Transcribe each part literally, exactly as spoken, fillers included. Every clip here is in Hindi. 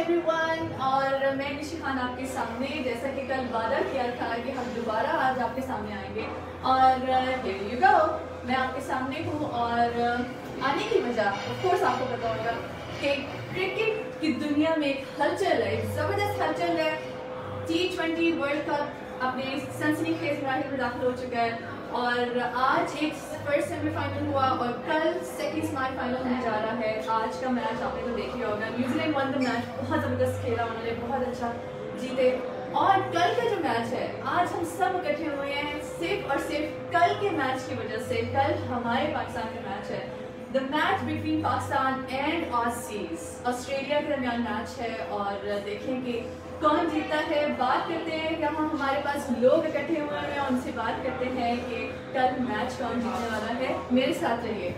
एवरीवन, और मैं निशी खान आपके सामने, जैसा कि कल वादा किया था कि हम दोबारा आज आपके सामने आएंगे, और here you go, मैं आपके सामने हूँ। और आने की वजह ऑफ कोर्स आपको पता होगा कि क्रिकेट की दुनिया में एक हलचल है, एक ज़बरदस्त हलचल है। टी ट्वेंटी वर्ल्ड कप अपने सनसनीखेज मराहिल में दाखिल हो चुका है, और आज एक फर्स्ट सेमीफाइनल हुआ और कल सेकंड सेमीफाइनल होने जा रहा है। आज का मैच आपने तो देख लिया होगा, न्यूजीलैंड वन द मैच, बहुत ज़बरदस्त खेला उन्होंने, बहुत अच्छा जीते। और कल का जो मैच है, आज हम सब इकट्ठे हुए हैं सिर्फ और सिर्फ कल के मैच की वजह से। कल हमारे पाकिस्तान का मैच है, the match between Pakistan and Australia, Australia के दरमियान मैच है, और देखेंगे कौन जीता है। बात करते हैं, यहाँ हमारे पास लोग इकट्ठे हुए हैं, उनसे बात करते हैं कि कल मैच कौन जीतने वाला है। मेरे साथ रहिए।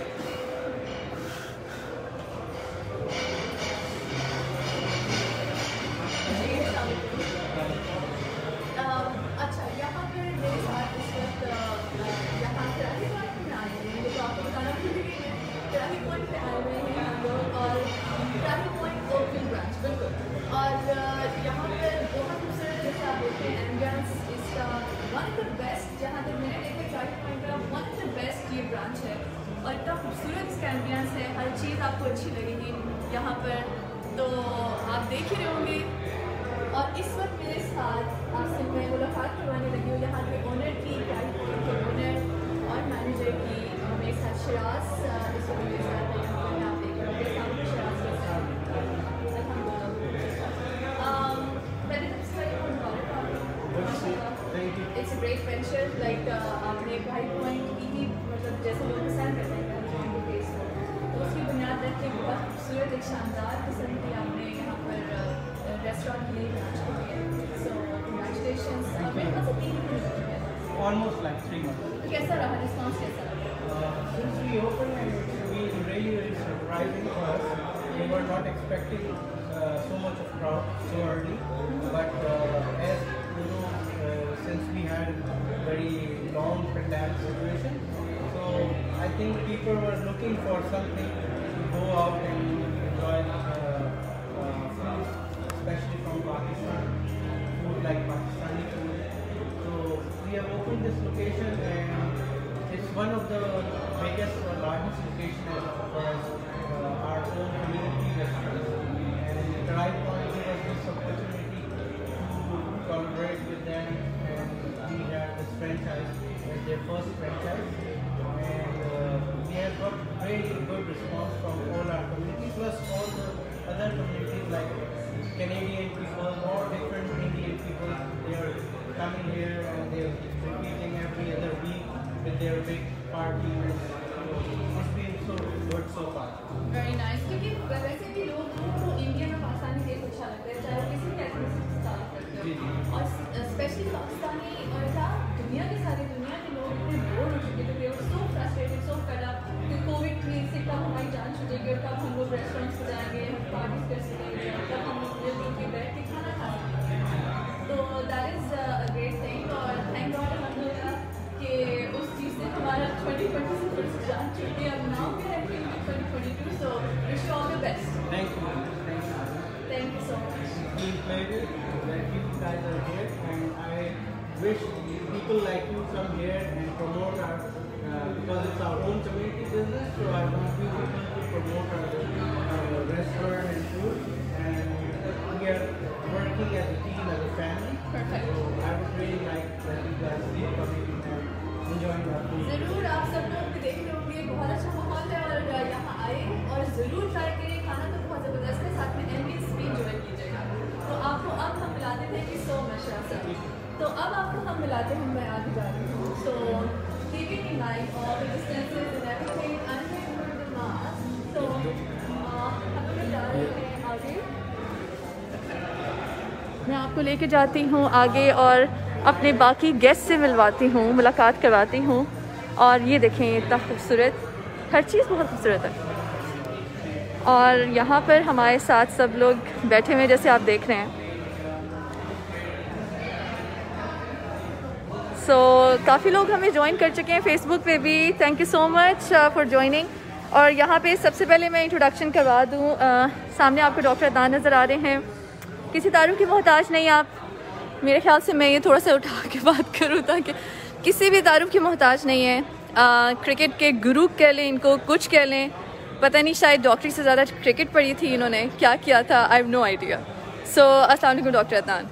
अच्छा, यहाँ पर मेरे साथ इस वक्त यहाँ कराची पॉइंट में आए हैं, तो आपको बताना भूल गई है, कराची पॉइंट पे आए हुए हैं हम लोग, और कराची पॉइंट ओपन ब्रांच बिल्कुल। और यहाँ पर बहुत खूबसूरत, जैसे आप देखते हैं एम्बियंस इसका वन ऑफ द बेस्ट, जहाँ तक मैंने देखा कराची पॉइंट का वन ऑफ द बेस्ट ये ब्रांच है, और इतना खूबसूरत इसका एम्बियंस है, हर चीज़ आपको अच्छी लगेगी यहाँ पर, तो आप देख ही रहे होंगे। और इस वक्त मेरे साथ आपसे मैं मुलाकात करवाने लगी हूँ यहाँ के ओनर की, कराची पॉइंट के ओनर और मैनेजर की। मेरे साथ शिराज इस वक्त मेरे साथ है, यहाँ पर आप देख रहे होंगे सामने शिराज के साथ। It's a great venture, like आपने कराची पॉइंट की ही, मतलब जैसे लोग पसंद करते हैं कराची पॉइंट के टेस्ट को, तो उसकी बुनियाद रख के बहुत खूबसूरत एक शानदार किस्म की आपने यहाँ पर रेस्टोरेंट के लिए ब्रांच खोली है। So congratulations. मेरे पास तीन दिन हो गए, almost like three months. कैसा रहा रिस्पॉन्स, कैसा रहा? Uh, since we opened, it's been really, really surprising for us. We were not expecting uh, so much of crowd so early, but uh, as you know, uh, since we had a very long pandemic situation, so I think people were looking for something to go out and enjoy uh, uh, food, especially from Pakistan, food like Pakistani food. So we have opened this location, and it's one of the biggest or largest locations as far as uh, our own community restaurants. And कराchi Point gave us this opportunity to collaborate with them, and we have this franchise as their first franchise. And uh, we have got very good response from all our community, plus all the other communities like Canadian people or different Indian people. They are coming here and they are repeating every other week with their big party. It's been so good so far. Very nice. क्योंकि वैसे भी लोग को इंडिया में पाकिस्तानी टेस्ट अच्छा लगता है, चाहे वो किसी भी एथनिसिटी से ताल्लुक़ रखते हो, और स्पेशली पाकिस्तानी, और क्या दुनिया के सारी दुनिया के लोग इतने बोर हो चुके थे, और so frustrated, so fed up कि कोविड में से कब हमारी जान छूटेगी और कब हम लोग रेस्टोरेंट्स पे जाएंगे, हम पार्टीज कर सकेंगे, और कब हम लोग मिल के बैठ के खाना खा सकेंगे। तो that is a great thing, और थैंक गॉड अल्हम्दुलिल्लाह कि उस चीज़ से हमारा ट्वेंटी ट्वेंटी से थोड़ी सी जान छूटी। अब now we are entering twenty twenty two, so wish you all the best. Thank you. Thank you. Thank you so much. It's been a pleasure that you guys are here, and I wish people like you come here and promote our, uh, because it's our own community business, so I want you people to promote our, our restaurant and food, and we are working as a team, as a family. Perfect. So I would really like that you guys keep coming and enjoying our food. ज़रूर, आप सब लोग देख रहे होंगे, बहुत अच्छा माहौल है, और यहाँ आए और ज़रूर ट्राई करें, खाना तो बहुत ज़बरदस्त है, साथ में एम्बियंस भी एंजॉय कीजिएगा। तो आपको अब हम मिलाते थे कि सो मच सर, तो अब आपको हम मिलाते हैं, मैं आगे जा रही हूँ। So keeping in mind all the distances and everything, I am going to the mask, तो हम लोग जा रहे हैं आगे। मैं आपको लेके जाती हूँ आगे और अपने बाकी गेस्ट से मिलवाती हूँ, मुलाकात करवाती हूँ। और ये देखें, इतना खूबसूरत, हर चीज़ बहुत खूबसूरत है। और यहाँ पर हमारे साथ सब लोग बैठे हुए हैं, जैसे आप देख रहे हैं। सो so, काफ़ी लोग हमें ज्वाइन कर चुके हैं फेसबुक पे भी, thank you so much for joining. और यहाँ पे सबसे पहले मैं इंट्रोडक्शन करवा दूँ, सामने आपको डॉक्टर अदनान नज़र आ रहे हैं। किसी तारुफ की मोहताज नहीं आप, मेरे ख्याल से मैं ये थोड़ा सा उठा के बात करूँ ताकि किसी भी तारुफ की मोहताज नहीं है। आ, क्रिकेट के गुरु कह लें इनको, कुछ कह लें, पता नहीं शायद डॉक्टरी से ज़्यादा क्रिकेट पढ़ी थी इन्होंने, क्या किया था, I have no idea. So अस्सलाम वालेकुम doctor Adnan.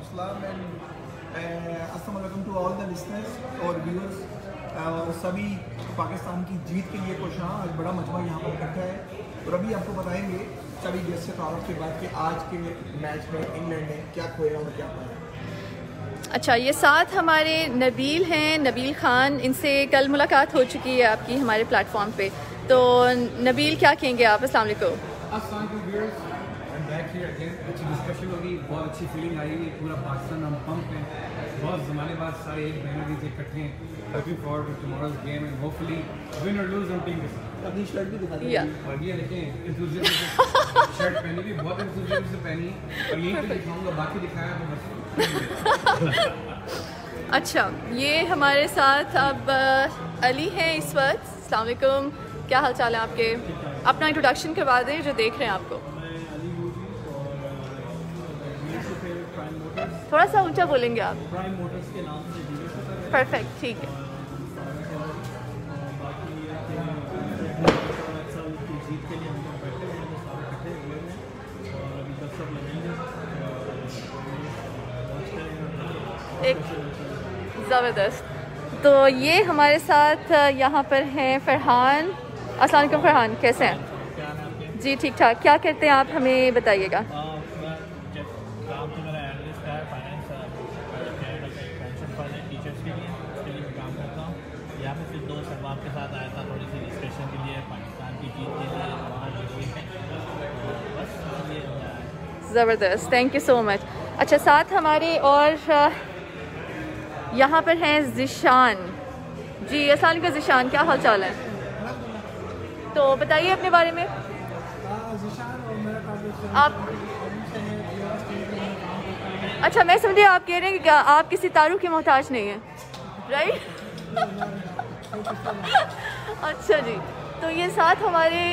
To all the listeners और व्यूअर्स, और सभी पाकिस्तान की जीत के लिए कोशां, आज बड़ा मजमा यहाँ पर इकट्ठा है और अभी आपको बताएंगे सभी गेस्ट से तारुफ के बाद कि आज के मैच में इंग्लैंड ने क्या खोया और क्या पाया। अच्छा, ये साथ हमारे नबील हैं, नबील ख़ान, इनसे कल मुलाकात हो चुकी है आपकी हमारे प्लेटफॉर्म पे। तो नबील क्या कहेंगे आप? अस्सलाम वालेकुम। बैक हियर अगेन, अच्छी डिस्कशन होगी, बहुत अच्छी फीलिंग आई है, पूरा पाकिस्तान हम पंप हैं, बहुत ज़माने बाद सारे एक महीने से इकट्ठे हैं। Looking forward to tomorrow's game and hopefully win और लूज हम टीम के साथ। अपनी शर्ट भी दिखा दीजिए और ये देखें इंथुसियाज्म से शर्ट पहनी भी बहुत इंथुसियाज्म से पहनी और यहीं पे दिखाऊंगा, बाकी दिखाया तो बस। अच्छा, ये हमारे साथ अब अली हैं इस वक्त। अस्सलाम वालेकुम, क्या हाल चाल है आपके? अपना इंट्रोडक्शन करवा दें जो देख रहे हैं आपको। थोड़ा सा ऊंचा बोलेंगे आप। प्राइम मोटर्स के नाम से परफेक्ट, ठीक है। जीत के लिए हम लोग बैठे हुए हैं, सारे इकट्ठे हुए हैं और अभी तक सब लगेंगे एक ज़बरदस्त। तो ये हमारे साथ यहाँ पर हैं फ़रहान। अस्सलाम वालेकुम फ़रहान, कैसे हैं? क्या है आपके? जी ठीक ठाक। क्या करते हैं आप, हमें बताइएगा। काम तो मेरा एनालिस्ट है, फाइनेंस कैनेडा का एक पेंशन फंड है टीचर्स के लिए, उसके लिए मैं काम करता हूँ। यहाँ पे फिर दोस्त अहबाब के साथ आया था थोड़ी सी डिस्कशन के लिए, पाकिस्तान की जीत के लिए वहाँ जरूरी है, बस ये ज़बरदस्त, थैंक यू सो मच। अच्छा, साथ हमारे और यहाँ पर हैं ज़िशान जी। अस्सलाम वालेकुम ज़िशान, क्या हाल चाल है? तो बताइए अपने बारे में। आप अच्छा, मैं समझी आप कह रहे हैं कि आप किसी तारुफ के मोहताज नहीं हैं, राइट? अच्छा जी, तो ये साथ हमारे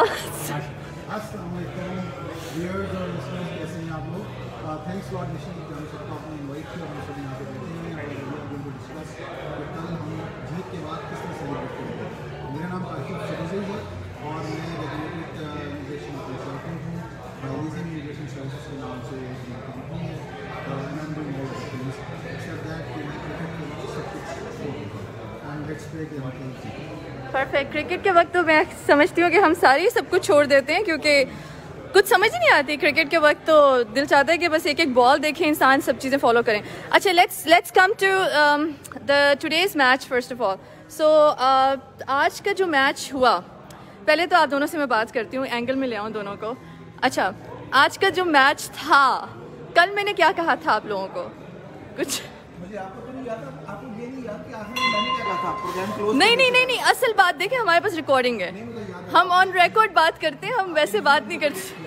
थैंक्स लॉट मिशन जान सकता हूँ इनवाइट किया, हम सभी यहाँ पे बैठे हैं और we are going to discuss कि कल हम जीत के बाद किस तरह सेलिब्रेट करेंगे। मेरा नाम आशिफ सरजई है और मैं रेगुलेटेड इमिग्रेशन कंसल्टेंट हूँ, रीजन इमिग्रेशन सर्विसेज के नाम से कंपनी है and I am doing all the things except that कि मैं क्रिकेट के वक्त सब कुछ एंड लेट्स प्रे कि हम खेल। परफेक्ट। क्रिकेट के वक्त तो मैं समझती हूँ कि हम सारे ही सब कुछ छोड़ देते हैं क्योंकि कुछ समझ ही नहीं आती क्रिकेट के वक्त, तो दिल चाहता है कि बस एक एक बॉल देखें, इंसान सब चीज़ें फॉलो करें। अच्छा, let's let's come to the today's match first of all. So आज का जो मैच हुआ, पहले तो आप दोनों से मैं बात करती हूँ, एंगल में ले आऊँ दोनों को। अच्छा, आज का जो मैच था, कल मैंने क्या कहा था आप लोगों को? कुछ मुझे आपको तो नहीं याद, आपको ये नहीं याद कि आखिर में मैंने क्या कहा था? प्रोग्राम क्लोज नहीं नहीं नहीं नहीं असल बात देखें, हमारे पास रिकॉर्डिंग है, हम ऑन रिकॉर्ड बात करते हैं, हम वैसे बात नहीं करते।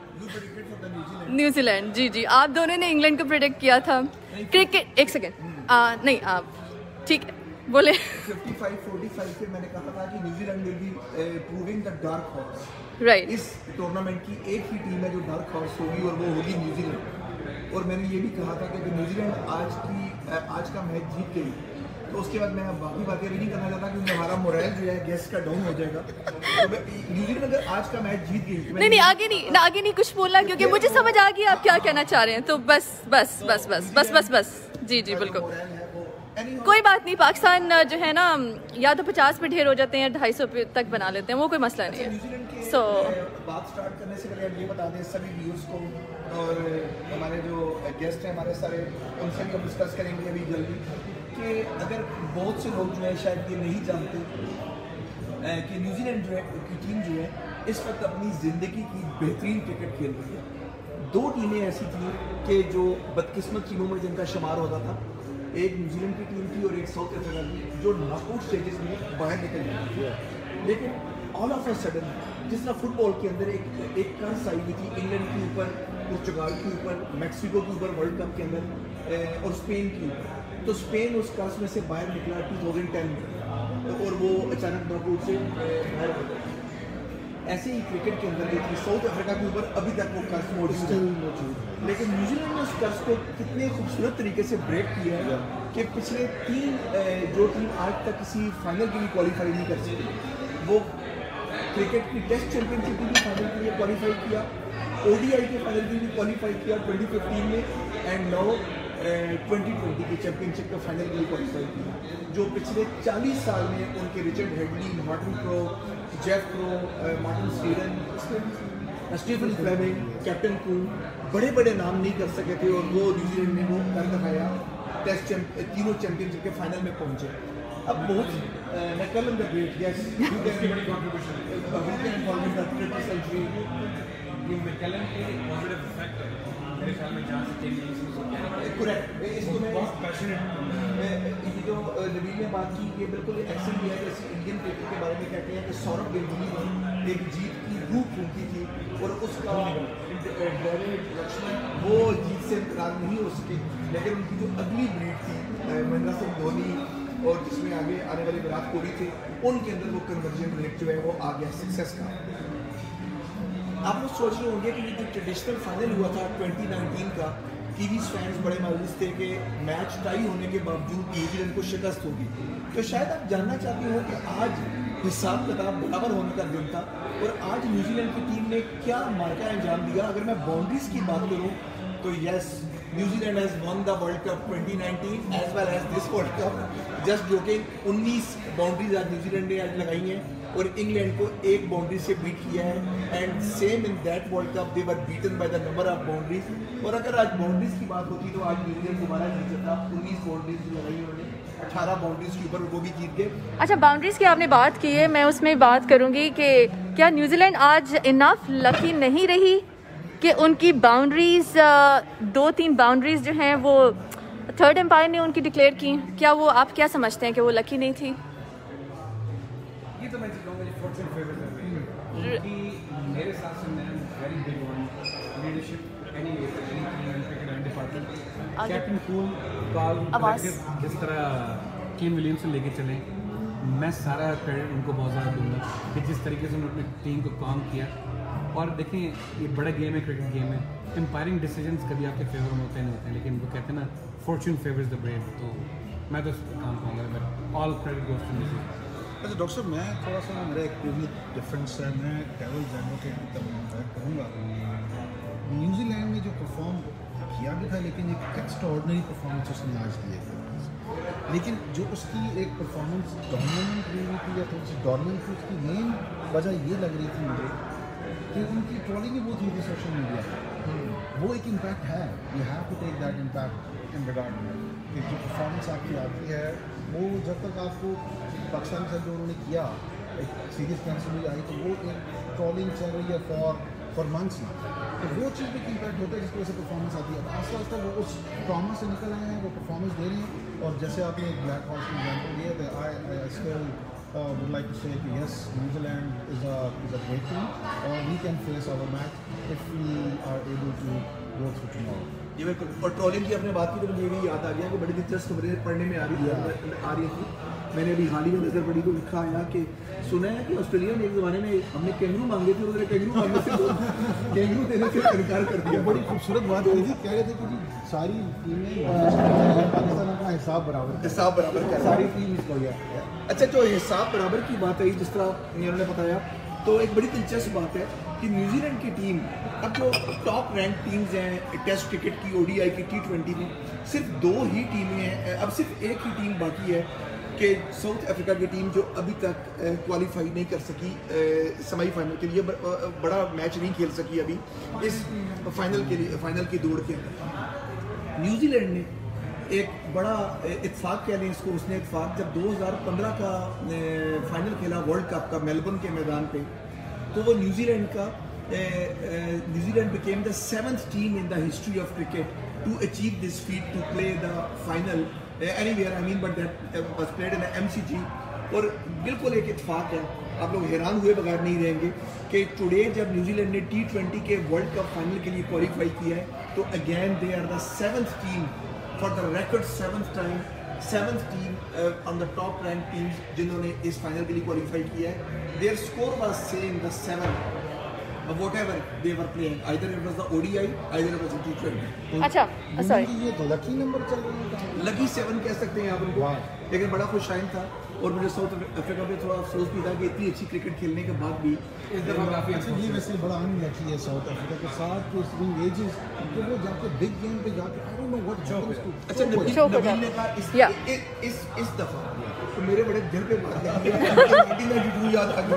न्यूजीलैंड, जी जी, आप दोनों ने इंग्लैंड को प्रेडिक्ट किया था। क्रिकेट, एक सेकेंड, नहीं आप ठीक है बोले। पचपन पैंतालीस पे मैंने कहा था कि New Zealand will be proving the dark horse, right. इस टूर्नामेंट की एक ही टीम है जो डार्क हॉर्स होगी और वो होगी न्यूजीलैंड। और मैंने ये भी कहा था कि अगर न्यूजीलैंड आज की आज का मैच जीत गई तो उसके बाद मैं बाकी बातें भी नहीं करना चाहता क्योंकि हमारा मोरल जो है गेस्ट का डाउन हो जाएगा। तो न्यूजीलैंड अगर आज का मैच जीत गई, नहीं नहीं आगे नहीं ना, आगे नहीं कुछ बोलना क्योंकि मुझे समझ आ गया आप क्या कहना चाह रहे हैं। तो बस बस बस बस बस बस बस जी जी बिल्कुल, कोई बात नहीं। पाकिस्तान जो है ना, या तो पचास पे ढेर हो जाते हैं, ढाई सौ पे तक बना लेते हैं, वो कोई मसला नहीं है। सो बात स्टार्ट करने से पहले ये बता दें सभी व्यूअर्स को और हमारे जो गेस्ट हैं हमारे सारे, उनसे भी हम डिस्कस करेंगे अभी जल्दी कि अगर बहुत से लोग जो है शायद ये नहीं जानते कि न्यूजीलैंड जो है की टीम जो है इस वक्त अपनी ज़िंदगी की बेहतरीन क्रिकेट खेल रही है। दो टीमें ऐसी थी कि जो बदकिस्मत टीमों में जिनका शुमार होता था, एक न्यूजीलैंड की टीम थी और एक साउथ अफ्रीका की, जो नॉकआउट स्टेजेस में बाहर निकल जाती थी। लेकिन ऑल ऑफ अ सडन जिस तरह फुटबॉल के अंदर एक एक कर्स आई हुई थी इंग्लैंड के ऊपर, पुर्तगाल के ऊपर, मैक्सिको के ऊपर वर्ल्ड कप के अंदर और स्पेन के ऊपर, तो स्पेन उस कर्स में से बाहर निकला टू थाउजेंड टेन में और वो अचानक नॉकआउट से बाहर हो गया। ऐसे ही क्रिकेट के अंदर देखिए साउथ अफ्रीका के ऊपर अभी तक वो कर्ज मौजूद है, लेकिन न्यूजीलैंड ने उस कर्ज को कितने खूबसूरत तरीके से ब्रेक किया है कि पिछले तीन जो टीम आज तक किसी फाइनल के लिए क्वालिफाई नहीं कर सकी, वो क्रिकेट की टेस्ट चैंपियनशिप के लिए फाइनल के लिए क्वालिफाई किया, ओडीआई के फाइनल के लिए क्वालिफाई किया ट्वेंटी फिफ्टीन में, एंड नाउ ट्वेंटी ट्वेंटी के चैंपियनशिप के फाइनल के लिए क्वालिफाई किया, जो पिछले चालीस साल में उनके Richard Hadlee, Martin Crowe, Jeff Crowe, Martin स्टीरन, स्टीफन फ्लेमिंग, कैप्टन कून बड़े बड़े नाम नहीं कर सके थे, और वो न्यूजीलैंड ने वो कर दिखाया, टेस्ट तीनों चैंपियनशिप के फाइनल में पहुंचे। अब बहुत McCullum the great, yes you can बड़ी कंट्रीब्यूशन सेंचुरी मैकलम के पॉजिटिव इफेक्ट है मेरे ख्याल में, जहाँ से टीम करेक्ट, इसको मैं बहुत पैशनेट ये जो नबील ने बात की ये बिल्कुल एक्सेंट है, जैसे इंडियन क्रिकेट के बारे में कहते हैं कि सौरभ गांगुली ने एक जीत की रूह फूंकी थी और उसका डेविड लक्ष्मण वो जीत से नाराज नहीं हो सके, लेकिन उनकी जो अगली ब्रीड थी महेंद्र सिंह धोनी और जिसमें आगे आने वाले विराट कोहली थे, उनके अंदर वो कन्वर्जन रेट जो है वो आ गया सक्सेस का। आप लोग सोच रहे होंगे कि ये जो ट्रेडिशनल फाइनल हुआ था ट्वेंटी नाइनटीन का, कीवीज फैंस बड़े मायूस थे कि मैच टाई होने के बावजूद न्यूजीलैंड को शिकस्त होगी, तो शायद आप जानना चाहते हो कि आज हिसाब किताब बराबर होने का दिन था और आज न्यूजीलैंड की टीम ने क्या मार्का अंजाम दिया। अगर मैं बाउंड्रीज की बात करूँ तो yes, New Zealand has won the world cup twenty nineteen as well as this world cup, just joking, उन्नीस बाउंड्रीज आज न्यूजीलैंड ने आज लगाई हैं और इंग्लैंड को एक बाउंड्री से बीट किया है, and same in that World Cup they were beaten by the number of boundaries. और अगर आज बाउंड्रीज की बात होती तो आज न्यूजीलैंड दोबारा जीत जाता, उन्नीस बाउंड्रीज लगाई उन्होंने, अठारह बाउंड्रीज के ऊपर वो भी जीत गए। अच्छा, बाउंड्रीज की आपने बात की है, मैं उसमें बात करूंगी कि क्या न्यूजीलैंड आज इनफ लकी नहीं रही कि उनकी बाउंड्रीज, दो तीन बाउंड्रीज जो हैं वो थर्ड एम्पायर ने उनकी डिक्लेयर की, क्या वो आप क्या समझते हैं कि वो लकी नहीं थी? ये तो मैं कहूँगा कि फॉर्चून फेवर्स है क्योंकि मेरे साथ से मैं very big one leadership any any team and cricket and department, captain cool call collective जिस तरह केन विलियमसन लेके चले, मैं सारा क्रेडिट उनको बहुत ज़्यादा दूंगा कि जिस तरीके से उन्होंने अपनी टीम को काम किया। और देखें ये बड़ा गेम है, क्रिकेट गेम है, एम्पायरिंग डिसीजंस कभी आपके फेवर में होते नहीं होते, लेकिन वो कहते हैं ना फॉर्चून फेवर्स द ब्रेव, तो मैं तो काम कहूँगा all credit goes to New Zealand. अच्छा डॉक्टर साहब, मैं थोड़ा सा मेरा एक भी डिफरेंस है, मैं डेविल्स एडवोकेट कहूँगा। न्यूजीलैंड ने जो परफॉर्म किया भी था, लेकिन एक एक्स्ट्राऑर्डिनरी परफॉर्मेंस उसने आज दिए थे, लेकिन जो उसकी एक परफॉर्मेंस डोमिनेंट हुई थी या थोड़ी सी डोमिनेंट थी, उसकी मेन वजह ये लग रही थी मुझे कि उनकी ट्रोलिंग ही बहुत हुई थी सोशल मीडिया पर। वो एक इम्पैक्ट है, you have to take that impact in regard कि जो परफॉर्मेंस आपकी आती है वो जब तक आपको पाकिस्तान से जो उन्होंने किया एक सीरीज कैंसिल हुई आई, तो वो एक ट्रोलिंग चल रही है फॉर फॉर मंथ्स ना, तो वो चीज़ भी इम्पैक्ट होता है जिसकी वजह से परफॉर्मेंस आती है। आस्ता आस्ता वो उस ट्रॉमा से निकल आए हैं, वो परफॉर्मेंस दे रहे हैं, और जैसे आपने ब्लैक हॉर्स की एग्जाम्पल दिया था, I I still would like to say that yes, New Zealand is a is a great team, or we can face our match if we are able to go through tomorrow. जी बिल्कुल, और ट्रोलिंग की आपने बात की तो मुझे भी याद आ गया कि बड़ी दिलचस्प खबरें पढ़ने में आ रही थी आ रही थी मैंने अभी हाल ही में नजर पड़ी तो लिखा आया कि सुना है कि ऑस्ट्रेलिया ने एक ज़माने में हमने कैंगरू मांगे थे, उन्होंने कैंगरू मांगने से कैंगरू देने से इनकार कर दिया। बड़ी खूबसूरत बात हुई थी, कह रहे थे कि सारी टीमें पाकिस्तान अपना हिसाब बराबर हिसाब बराबर कर सारी टीम इसको गया। अच्छा, जो हिसाब बराबर की बात आई जिस तरह इन्होंने बताया, तो एक बड़ी दिलचस्प बात है कि न्यूजीलैंड की टीम अब जो टॉप रैंक टीम्स हैं टेस्ट क्रिकेट की, ओडीआई की, टी ट्वेंटी में, सिर्फ दो ही टीमें हैं, अब सिर्फ एक ही टीम बाकी है कि साउथ अफ्रीका की टीम जो अभी तक क्वालिफाई नहीं कर सकी सेमीफाइनल के लिए, बड़ा मैच नहीं खेल सकी अभी इस फाइनल के लिए, फाइनल की दौड़ के अंदर। न्यूजीलैंड ने एक बड़ा इत्फाक कह लें इसको, उसने इत्फाक जब दो हज़ार पंद्रह का फाइनल खेला वर्ल्ड कप का मेलबर्न के मैदान पे, तो वो न्यूजीलैंड का New Zealand became the seventh team in the history of cricket to achieve this feat to play the final anywhere, I mean but that was played in MCG. और बिल्कुल एक इत्फाक है, आप लोग हैरान हुए बगैर नहीं रहेंगे कि टुडे जब न्यूजीलैंड ने टी ट्वेंटी के वर्ल्ड कप फाइनल के लिए क्वालिफाई किया है, तो again they are the seventh team for the record seventh time seventh team on the top rank teams जिन्होंने इस फाइनल के लिए क्वालिफाई किया है. Their score was same the seven whatever they were playing, either it was the O D I, either it was the T twenty. अच्छा सॉरी, ये तो लकी नंबर चल रहा है, लकी सेवन कह सकते हैं आप उनको. लेकिन बड़ा खुशाइन था और मुझे साउथ अफ्रीका पे थोड़ा अफसोस भी था कि इतनी अच्छी क्रिकेट खेलने के बाद भी इस दफ़ा काफ़ी अच्छा ये वैसे बड़ा अनलकी है साउथ अफ्रीका के साथ के स्विंग एजेस तो वो जाके बिग गेम पे जाके I don't know what happens to. अच्छा नबील Choke हो नबील ने जाता. कहा इस Yeah. इस इस इस दफा तो मेरे बड़े दिल पे बात लगी नाइनटीन नाइंटी टू याद आ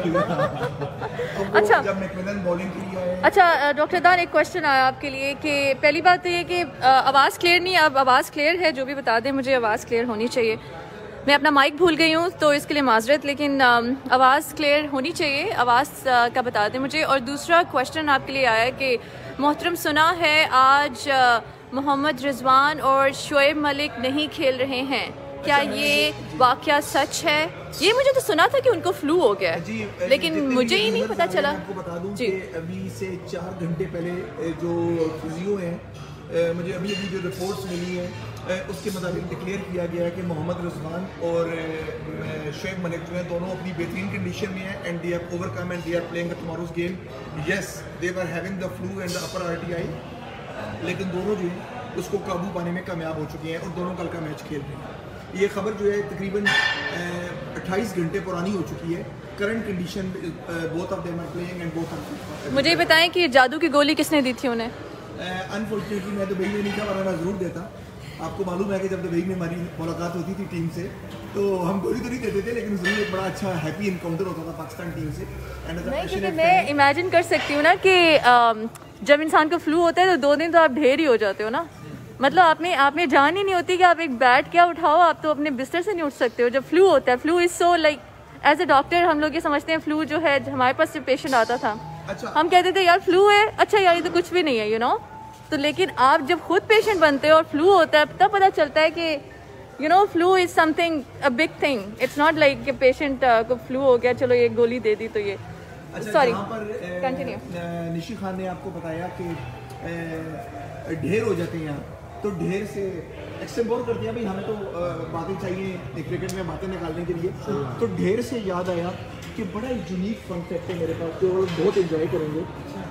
गई. अच्छा. जब मैकमिलन बॉलिंग के लिए आए. अच्छा डॉक्टर दान, एक क्वेश्चन आया आपके लिए कि पहली बात तो ये कि आवाज़ क्लियर नहीं, अब आवाज़ क्लियर है, जो भी बता दें मुझे आवाज़ क्लियर होनी चाहिए. मैं अपना माइक भूल गई हूँ तो इसके लिए माजरत, लेकिन आवाज़ क्लियर होनी चाहिए, आवाज़ का बता दें मुझे. और दूसरा क्वेश्चन आपके लिए आया कि मोहतरम सुना है आज मोहम्मद रिजवान और शोएब मलिक नहीं खेल रहे हैं, क्या ये वाकया सच है? ये मुझे तो सुना था कि उनको फ्लू हो गया जी, है, लेकिन जितने मुझे भी ही नहीं viewers पता आ रहे चला. हैं, आपको बता दूं जी. कि अभी से चार घंटे पहले जो फिजियो हैं, मुझे अभी अभी जो रिपोर्ट्स मिली हैं उसके मुताबिक डिक्लेयर किया गया है कि मोहम्मद रिजवान और शोएब मलिक जो हैं दोनों अपनी बेहतरीन कंडीशन में हैं and they have overcome and they are playing tomorrow's game. Yes they were having the flu and the upper RTI, लेकिन दोनों जो हैं उसको काबू पाने में कामयाब हो चुके हैं और दोनों कल का मैच खेल रहे हैं. ये खबर जो है तकरीबन अट्ठाईस घंटे पुरानी हो चुकी है. Current condition both of them are playing and both are. मुझे बताएं कि जादू की गोली किसने दी थी उन्हें? अनफॉर्चुनेटली मैं दुबई में नहीं था, वरना मैं ज़रूर देता. आपको मालूम है कि जब दुबई में हमारी मुलाकात होती थी टीम से तो हम गोली तो नहीं देते थे, लेकिन ज़रूर एक बड़ा अच्छा हैप्पी इनकाउंटर होता था पाकिस्तान टीम से. एंड नहीं, क्योंकि मैं इमेजिन कर सकती हूँ ना कि अम, जब इंसान को फ्लू होता है तो दो दिन तो आप ढेर ही हो जाते हो ना. मतलब आपने आपने जान ही नहीं होती कि आप एक बैट क्या उठाओ, आप तो अपने बिस्तर से नहीं उठ सकते हो जब फ्लू होता है. Flu is so like as a doctor हम लोग ये समझते हैं फ्लू जो है, हमारे पास जब पेशेंट आता था अच्छा. हम कहते थे यार फ्लू है, अच्छा यार ये तो कुछ भी नहीं है, यू नो. तो लेकिन आप जब खुद पेशेंट बनते हो और फ्लू होता है तब पता चलता है कि you know flu is something a big thing. It's not like कि पेशेंट को फ्लू हो गया चलो एक गोली दे दी तो ये. Sorry, continue. निशी खान ने आपको बताया कि अ, ढेर हो जाते हैं यहाँ, तो ढेर से एक्सटेम्पोर करते हैं भाई, हमें तो अ, बातें चाहिए क्रिकेट में बातें निकालने के लिए. तो ढेर से याद आया कि बड़ा यूनिक फन फैक्ट है मेरे पास जो बहुत एंजॉय करेंगे.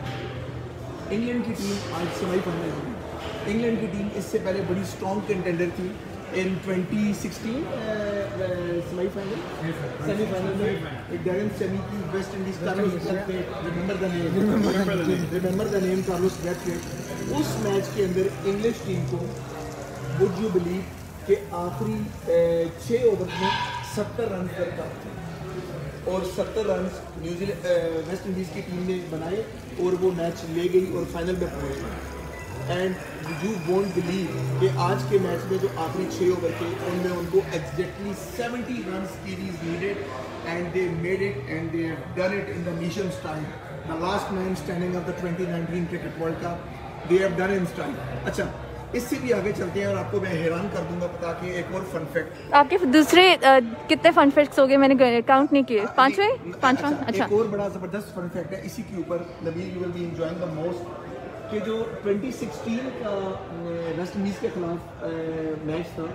इंग्लैंड की टीम आज सेमीफाइनल में, इंग्लैंड की टीम इससे पहले बड़ी स्ट्रॉन्ग कंटेंडर थी in twenty sixteen semifinal semifinal में डैरेन सेमी की West Indies Carlos Brathwaite, remember the name remember the name Carlos Brathwaite. उस मैच के अंदर इंग्लिश टीम को वुड यू बिलीव कि आखिरी छः ओवर में सत्तर रन दरकार थे और सत्तर रन न्यूजीलैंड वेस्ट इंडीज़ की टीम ने बनाए और वो मैच ले गई और फाइनल में पहुंच गई. एंड यू वोंट बिलीव कि आज के मैच में जो आखिरी छः ओवर थे उनमें उनको exactly seventy run series needed and they made it and they have done it in the nations time. The last man standing of the twenty nineteen cricket World Cup they have done in style. अच्छा, इससे भी आगे चलते हैं और आपको मैं हैरान कर दूंगा बता के एक और फन फैक्ट. आपके दूसरे अ, कितने फन फैक्ट्स हो गए? मैंने काउंट नहीं किए. पांचवें पांचवा. अच्छा, एक और बड़ा ज़बरदस्त फन फैक्ट है इसी के ऊपर. Nabeel, you will be enjoying the most कि जो ट्वेंटी सिक्सटीन का वेस्ट इंडीज़ के खिलाफ मैच था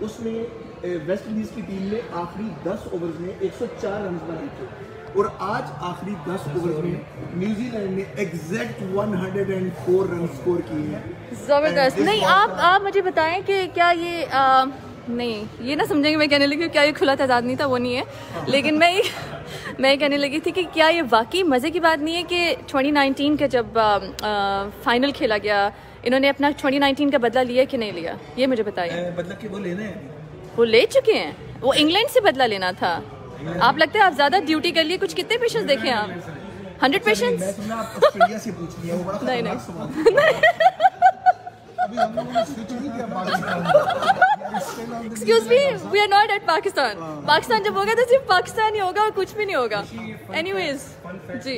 उसमें वेस्ट इंडीज़ की टीम ने आखिरी दस ओवर्स में एक सौ चार रन बनाए थे और आज आखिरी दस ओवर्स में न्यूजीलैंड ने एग्जैक्ट एक सौ चार रन स्कोर किए हैं. जबरदस्त. नहीं, आप आप मुझे बताएं कि क्या ये आ, नहीं ये ना समझेंगे मैं कहने लगी क्या ये खुला तादाद नहीं था, वो नहीं है. लेकिन मैं मैं कहने लगी थी कि क्या ये वाकई मज़े की बात नहीं है कि ट्वेंटी नाइनटीन के जब आ, आ, फाइनल खेला गया इन्होंने अपना ट्वेंटी नाइनटीन का बदला लिया कि नहीं लिया, ये मुझे बताइए. बदला कि वो लेना है, वो ले चुके हैं. वो इंग्लैंड से बदला लेना था. आप लगता है आप ज़्यादा ड्यूटी कर लिए. कुछ कितने पेशेंट्स देखे आप? Hundred patients. मैं तुमने आप ऑस्ट्रेलिया से पूछ लिया, वो बड़ा नहीं, खतरनाक नहीं. सवाल है. अभी हम लोगों ने स्विच नहीं किया Pakistan. Excuse me, we are not at Pakistan. Pakistan जब होगा तो सिर्फ पाकिस्तान ही होगा और कुछ भी नहीं होगा. एनीवेज जी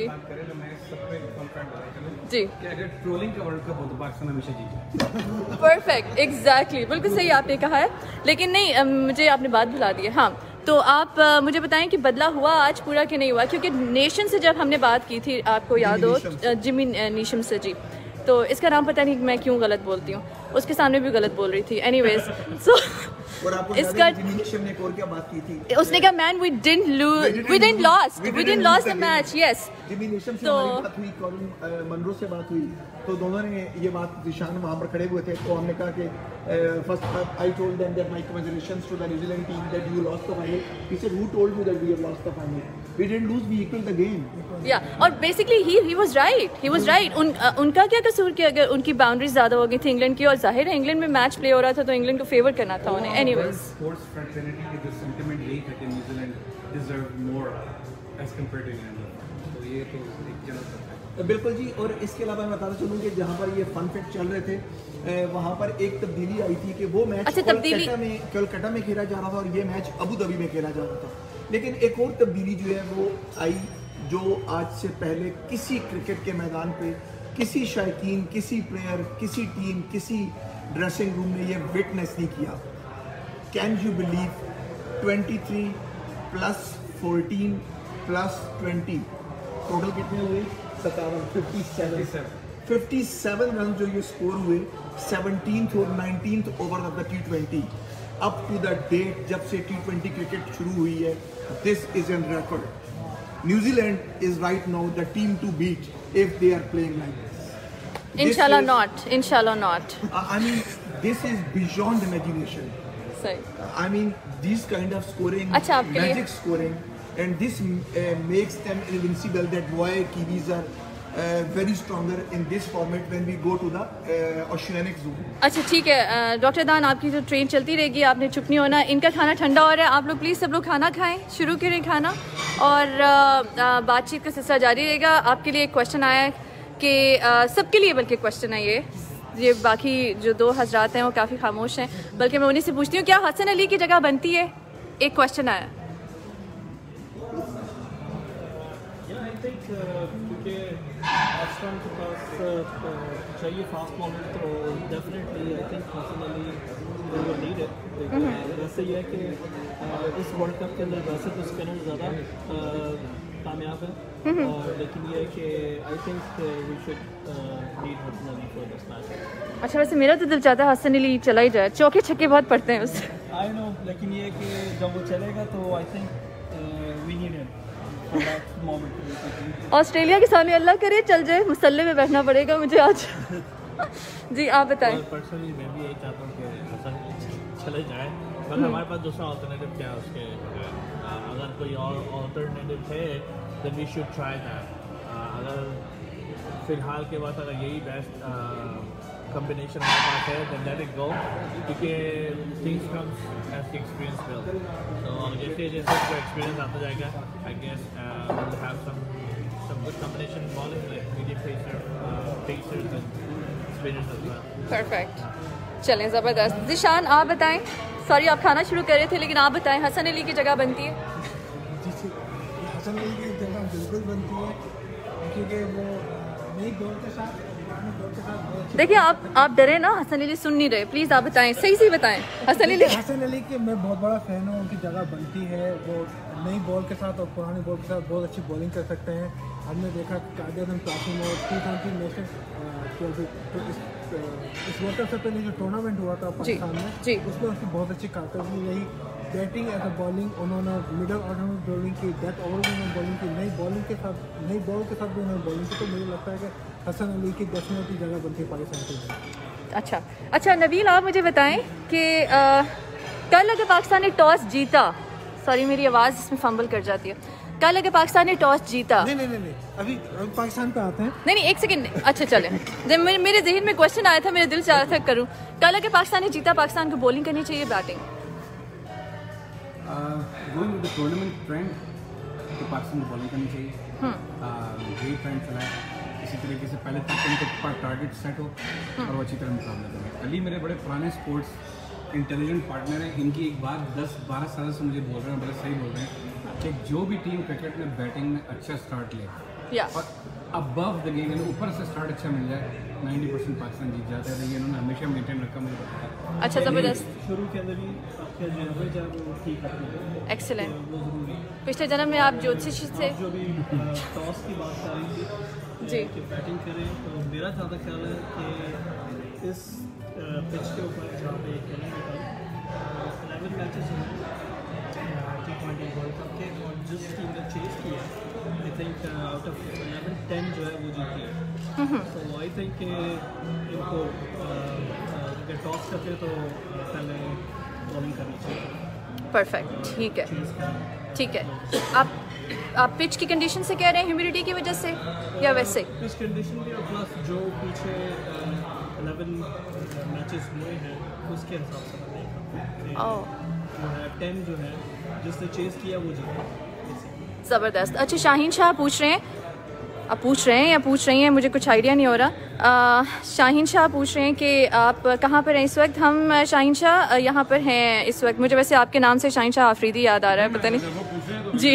जी, कि अगर ट्रोलिंग का वर्ल्ड कप हो तो पाकिस्तान हमेशा जीते. परफेक्ट, एग्जैक्टली, बिल्कुल सही आपने कहा है. लेकिन नहीं, अम, मुझे आपने बात भुला दी है. हाँ, तो आप अ, मुझे बताएं कि बदला हुआ आज पूरा कि नहीं हुआ, क्योंकि नेशन से जब हमने बात की थी आपको याद हो, अ, जिमी अ, नीशम से जी, तो इसका नाम पता नहीं मैं क्यों गलत बोलती हूँ, उसके सामने भी गलत बोल रही थी। एनीवेज सो और आपको इसका जिमी नेशम ने एक और क्या बात की थी, उसने कहा man we didn't lose we didn't lost we didn't lost the match. Yes Jimmy Neesham से तो हमारी बात हुई, कॉलिन मनरो से बात हुई, तो दोनों ने ये बात, जिशान वहाँ पर खड़े हुए थे, तो हमने कहा कि first I told them that my congratulations to the New Zealand team that you lost the final. He said who told you that we have lost the final, we didn't lose, we equal the game. या और basically he he was right he was right. उन uh, उनका क्या कसूर कि अगर उनकी बाउंड्रीज ज़्यादा हो गई थी इंग्लैंड की, और जाहिर है इंग्लैंड में मैच प्ले हो रहा था तो इंग्लैंड को फेवर करना था उन्हें। एनीवेज स्पोर्ट्स फ्रेटर्निटी की जो सेंटिमेंट यही था कि New Zealand deserve more as compared to England, तो ये तो एक जनरल है। बिल्कुल जी। और इसके अलावा मैं बताना चाहूँगी जहाँ पर ये फन फैक्ट चल रहे थे, वहाँ पर एक तब्दीली आई थी कि वो मैच अच्छा, तब्दीली कोलकाता में कोलकाता में खेला जा रहा था और ये मैच अबू धाबी में खेला जा रहा था। लेकिन एक और तब्दीली जो है वो आई, जो आज से पहले किसी क्रिकेट के मैदान पे किसी शायकीन, किसी प्लेयर, किसी टीम, किसी ड्रेसिंग रूम ने ये विटनेस नहीं किया। Can you believe twenty three plus fourteen plus twenty total कितने हुए? सत्तावन, fifty seven fifty seven run जो ये स्कोर हुए सेवनटीन्थ और nineteenth over of the T twenty up to the date जब से टी ट्वेंटी क्रिकेट शुरू हुई है। This is an record. New Zealand is right now the team to beat if they are playing like this. इंशाल्लाह नॉट, इंशाल्लाह not. I mean this is beyond imagination. सही। I mean these kind of scoring, अच्छा, आपके लिए magic scoring, and this uh, makes them invincible. That why Kiwis are uh, very stronger in this format when we go to the uh, oceanic zone. अच्छा ठीक है डॉक्टर दान, आपकी जो ट्रेन चलती रहेगी, आपने चुप नहीं होना। इनका खाना ठंडा हो रहा है, आप लोग प्लीज़ सब लोग खाना खाएं, शुरू करें खाना, और आ, आ, बातचीत का सिलसिला जारी रहेगा। आपके लिए एक क्वेश्चन आया है कि आ, सबके लिए बल्कि क्वेश्चन है ये ये बाकी जो दो हजरात हैं वो काफ़ी खामोश हैं, बल्कि मैं उन्हीं से पूछती हूँ क्या हसन अली की जगह बनती है? एक क्वेश्चन आया। क्योंकि पाकिस्तान के पास चाहिए फास्ट बॉलर, तो definitely I think Hasan Ali वो नीड है। वैसे ये है कि इस वर्ल्ड कप के अंदर वैसे तो स्पिनर ज़्यादा कामयाब है, और लेकिन ये है कि I think we should need Hasan Ali for this match. अच्छा वैसे मेरा तो दिल चाहता है हसन अली चला ही जाए, चौके छक्के बहुत पड़ते हैं उससे। आई नो, लेकिन ये है कि जब वो चलेगा तो I think we need him for that moment. Australia के सामने अल्लाह करे चल जाए, मुसल्ले में बैठना पड़ेगा मुझे आज। जी आप बताएं। पर्सनली मैं भी यही चाहता हूँ कि हसन चले जाए, पर हमारे पास दूसरा अल्टरनेटिव क्या है उसके बगैर? अगर कोई और अल्टरनेटिव है then we should try that. अगर फिलहाल के बाद अगर यही बेस्ट कॉम्बिनेशन हमारे पास है देन लेट इट गो, क्योंकि things comes as experience build. तो जैसे जैसे उसका एक्सपीरियंस आता जाएगा I guess will have some some good combination bowling like medium pacer pacers and spinners as well. Perfect, चलें ज़बरदस्त। जिशान आप बताएं, सॉरी आप खाना शुरू कर रहे थे, लेकिन आप बताएं हसन अली की जगह बनती है? जी जी, हसन अली की जगह बिल्कुल बनती है, क्योंकि वो नई दौर के साथ अपने दौर के साथ बहुत अच्छी- देखिए आप आप डरे ना, हसन अली सुन नहीं रहे, प्लीज़ आप बताएं, सही सही बताएं। हसन अली हसन अली के मैं बहुत बड़ा फ़ैन हूँ, उनकी जगह बनती है। वो नई बॉल के साथ और पुरानी बॉल के साथ बहुत अच्छी बॉलिंग कर सकते हैं। हमने देखा कायदे ट्रॉफी में टी ट्वेंटी नेशनल इस वर्ल्ड कप से पहले जो टूर्नामेंट हुआ था पाकिस्तान में, जी। उसमें उसकी बहुत अच्छी कारकर्दगी रही। बैटिंग एज अ बॉलिंग उन्होंने मिडल ऑर्डर में बॉलिंग की, डेथ ओवर में उन्होंने बॉलिंग की, नई बॉलिंग के साथ नई बॉल के साथ भी उन्होंने बॉलिंग की। तो मुझे लगता है कि हसन अली की डेफिनेटली जगह बनती है पाकिस्तान की। अच्छा अच्छा नबील आप मुझे बताएं कि आ, कल अगर पाकिस्तान ने टॉस जीता, सॉरी मेरी आवाज़ इसमें फंबल कर जाती है, कल अगर पाकिस्तान ने टॉस जीता, नहीं नहीं नहीं नहीं अभी अभी पाकिस्तान पे आते हैं। नहीं नहीं एक सेकंड, अच्छा चले, जब मेरे मेरे जहन में क्वेश्चन आया था, मेरे दिल चाह रहा था करूं, कल अगर पाकिस्तान ने जीता, पाकिस्तान को बॉलिंग करनी चाहिए batting? Going with the tournament trend तो पाकिस्तान को बॉलिंग करनी चाहिए। यही ट्रेंड चला है, इसी तरीके से पहले तक उनके ऊपर टारगेट सेट हो और वो अच्छी तरह मुकाबला करें। अली मेरे बड़े पुराने स्पोर्ट्स इंटेलिजेंट पार्टनर हैं, इनकी एक बात दस बारह साल से मुझे बोल रहे हैं, बड़े सही बोल रहे हैं कि जो भी टीम क्रिकेट में बैटिंग में अच्छा स्टार्ट ले या और अबव द गेम यानी ऊपर से स्टार्ट अच्छा मिल जाए, नब्बे परसेंट पाकिस्तान जीत जाता है। तो ये इन्होंने हमेशा मेंटेन रखा, मुझे पता है। अच्छा ज़बरदस्त, शुरू के अंदर भी आपका जो एवरेज है वो ठीक है, एक्सीलेंट। वो ज़रूरी है। पिछले जन्म में आप ज्योतिषी थे? जो भी टॉस की बात कर रही थी, जी। कि बैटिंग करें, तो मेरा ज़्यादा ख्याल है कि इस पिच के ऊपर जहाँ पे खेलेंगे कल इलेवन मैचेस हैं टी ट्वेंटी वर्ल्ड कप के, और जिस टीम ने चेस किया I think out of eleven ten जो है वो जीती है। तो आई थिंक इनको अगर टॉस करते तो पहले बॉलिंग करनी चाहिए। परफेक्ट, ठीक है चेस का ठीक है। आप आप पिच की कंडीशन से कह रहे हैं, ह्यूमिडिटी की वजह से या वैसे? इस कंडीशन में और प्लस जो पीछे इलेवन मैचेस हुए हैं उसके हिसाब से मैं देख रहा हूँ ओह, जो है टेन जो है जिसने चेस किया वो जीता। ज़बरदस्त। अच्छा, शाहीन शाह पूछ रहे हैं, आप पूछ रहे हैं या पूछ रही हैं, मुझे कुछ आइडिया नहीं हो रहा। आ, शाहीन शाह पूछ रहे हैं कि आप कहाँ पर हैं इस वक्त? हम शाहीन शाह यहाँ पर हैं इस वक्त। मुझे वैसे आपके नाम से शाहीन शाह आफरीदी याद आ रहा है, पता नहीं जी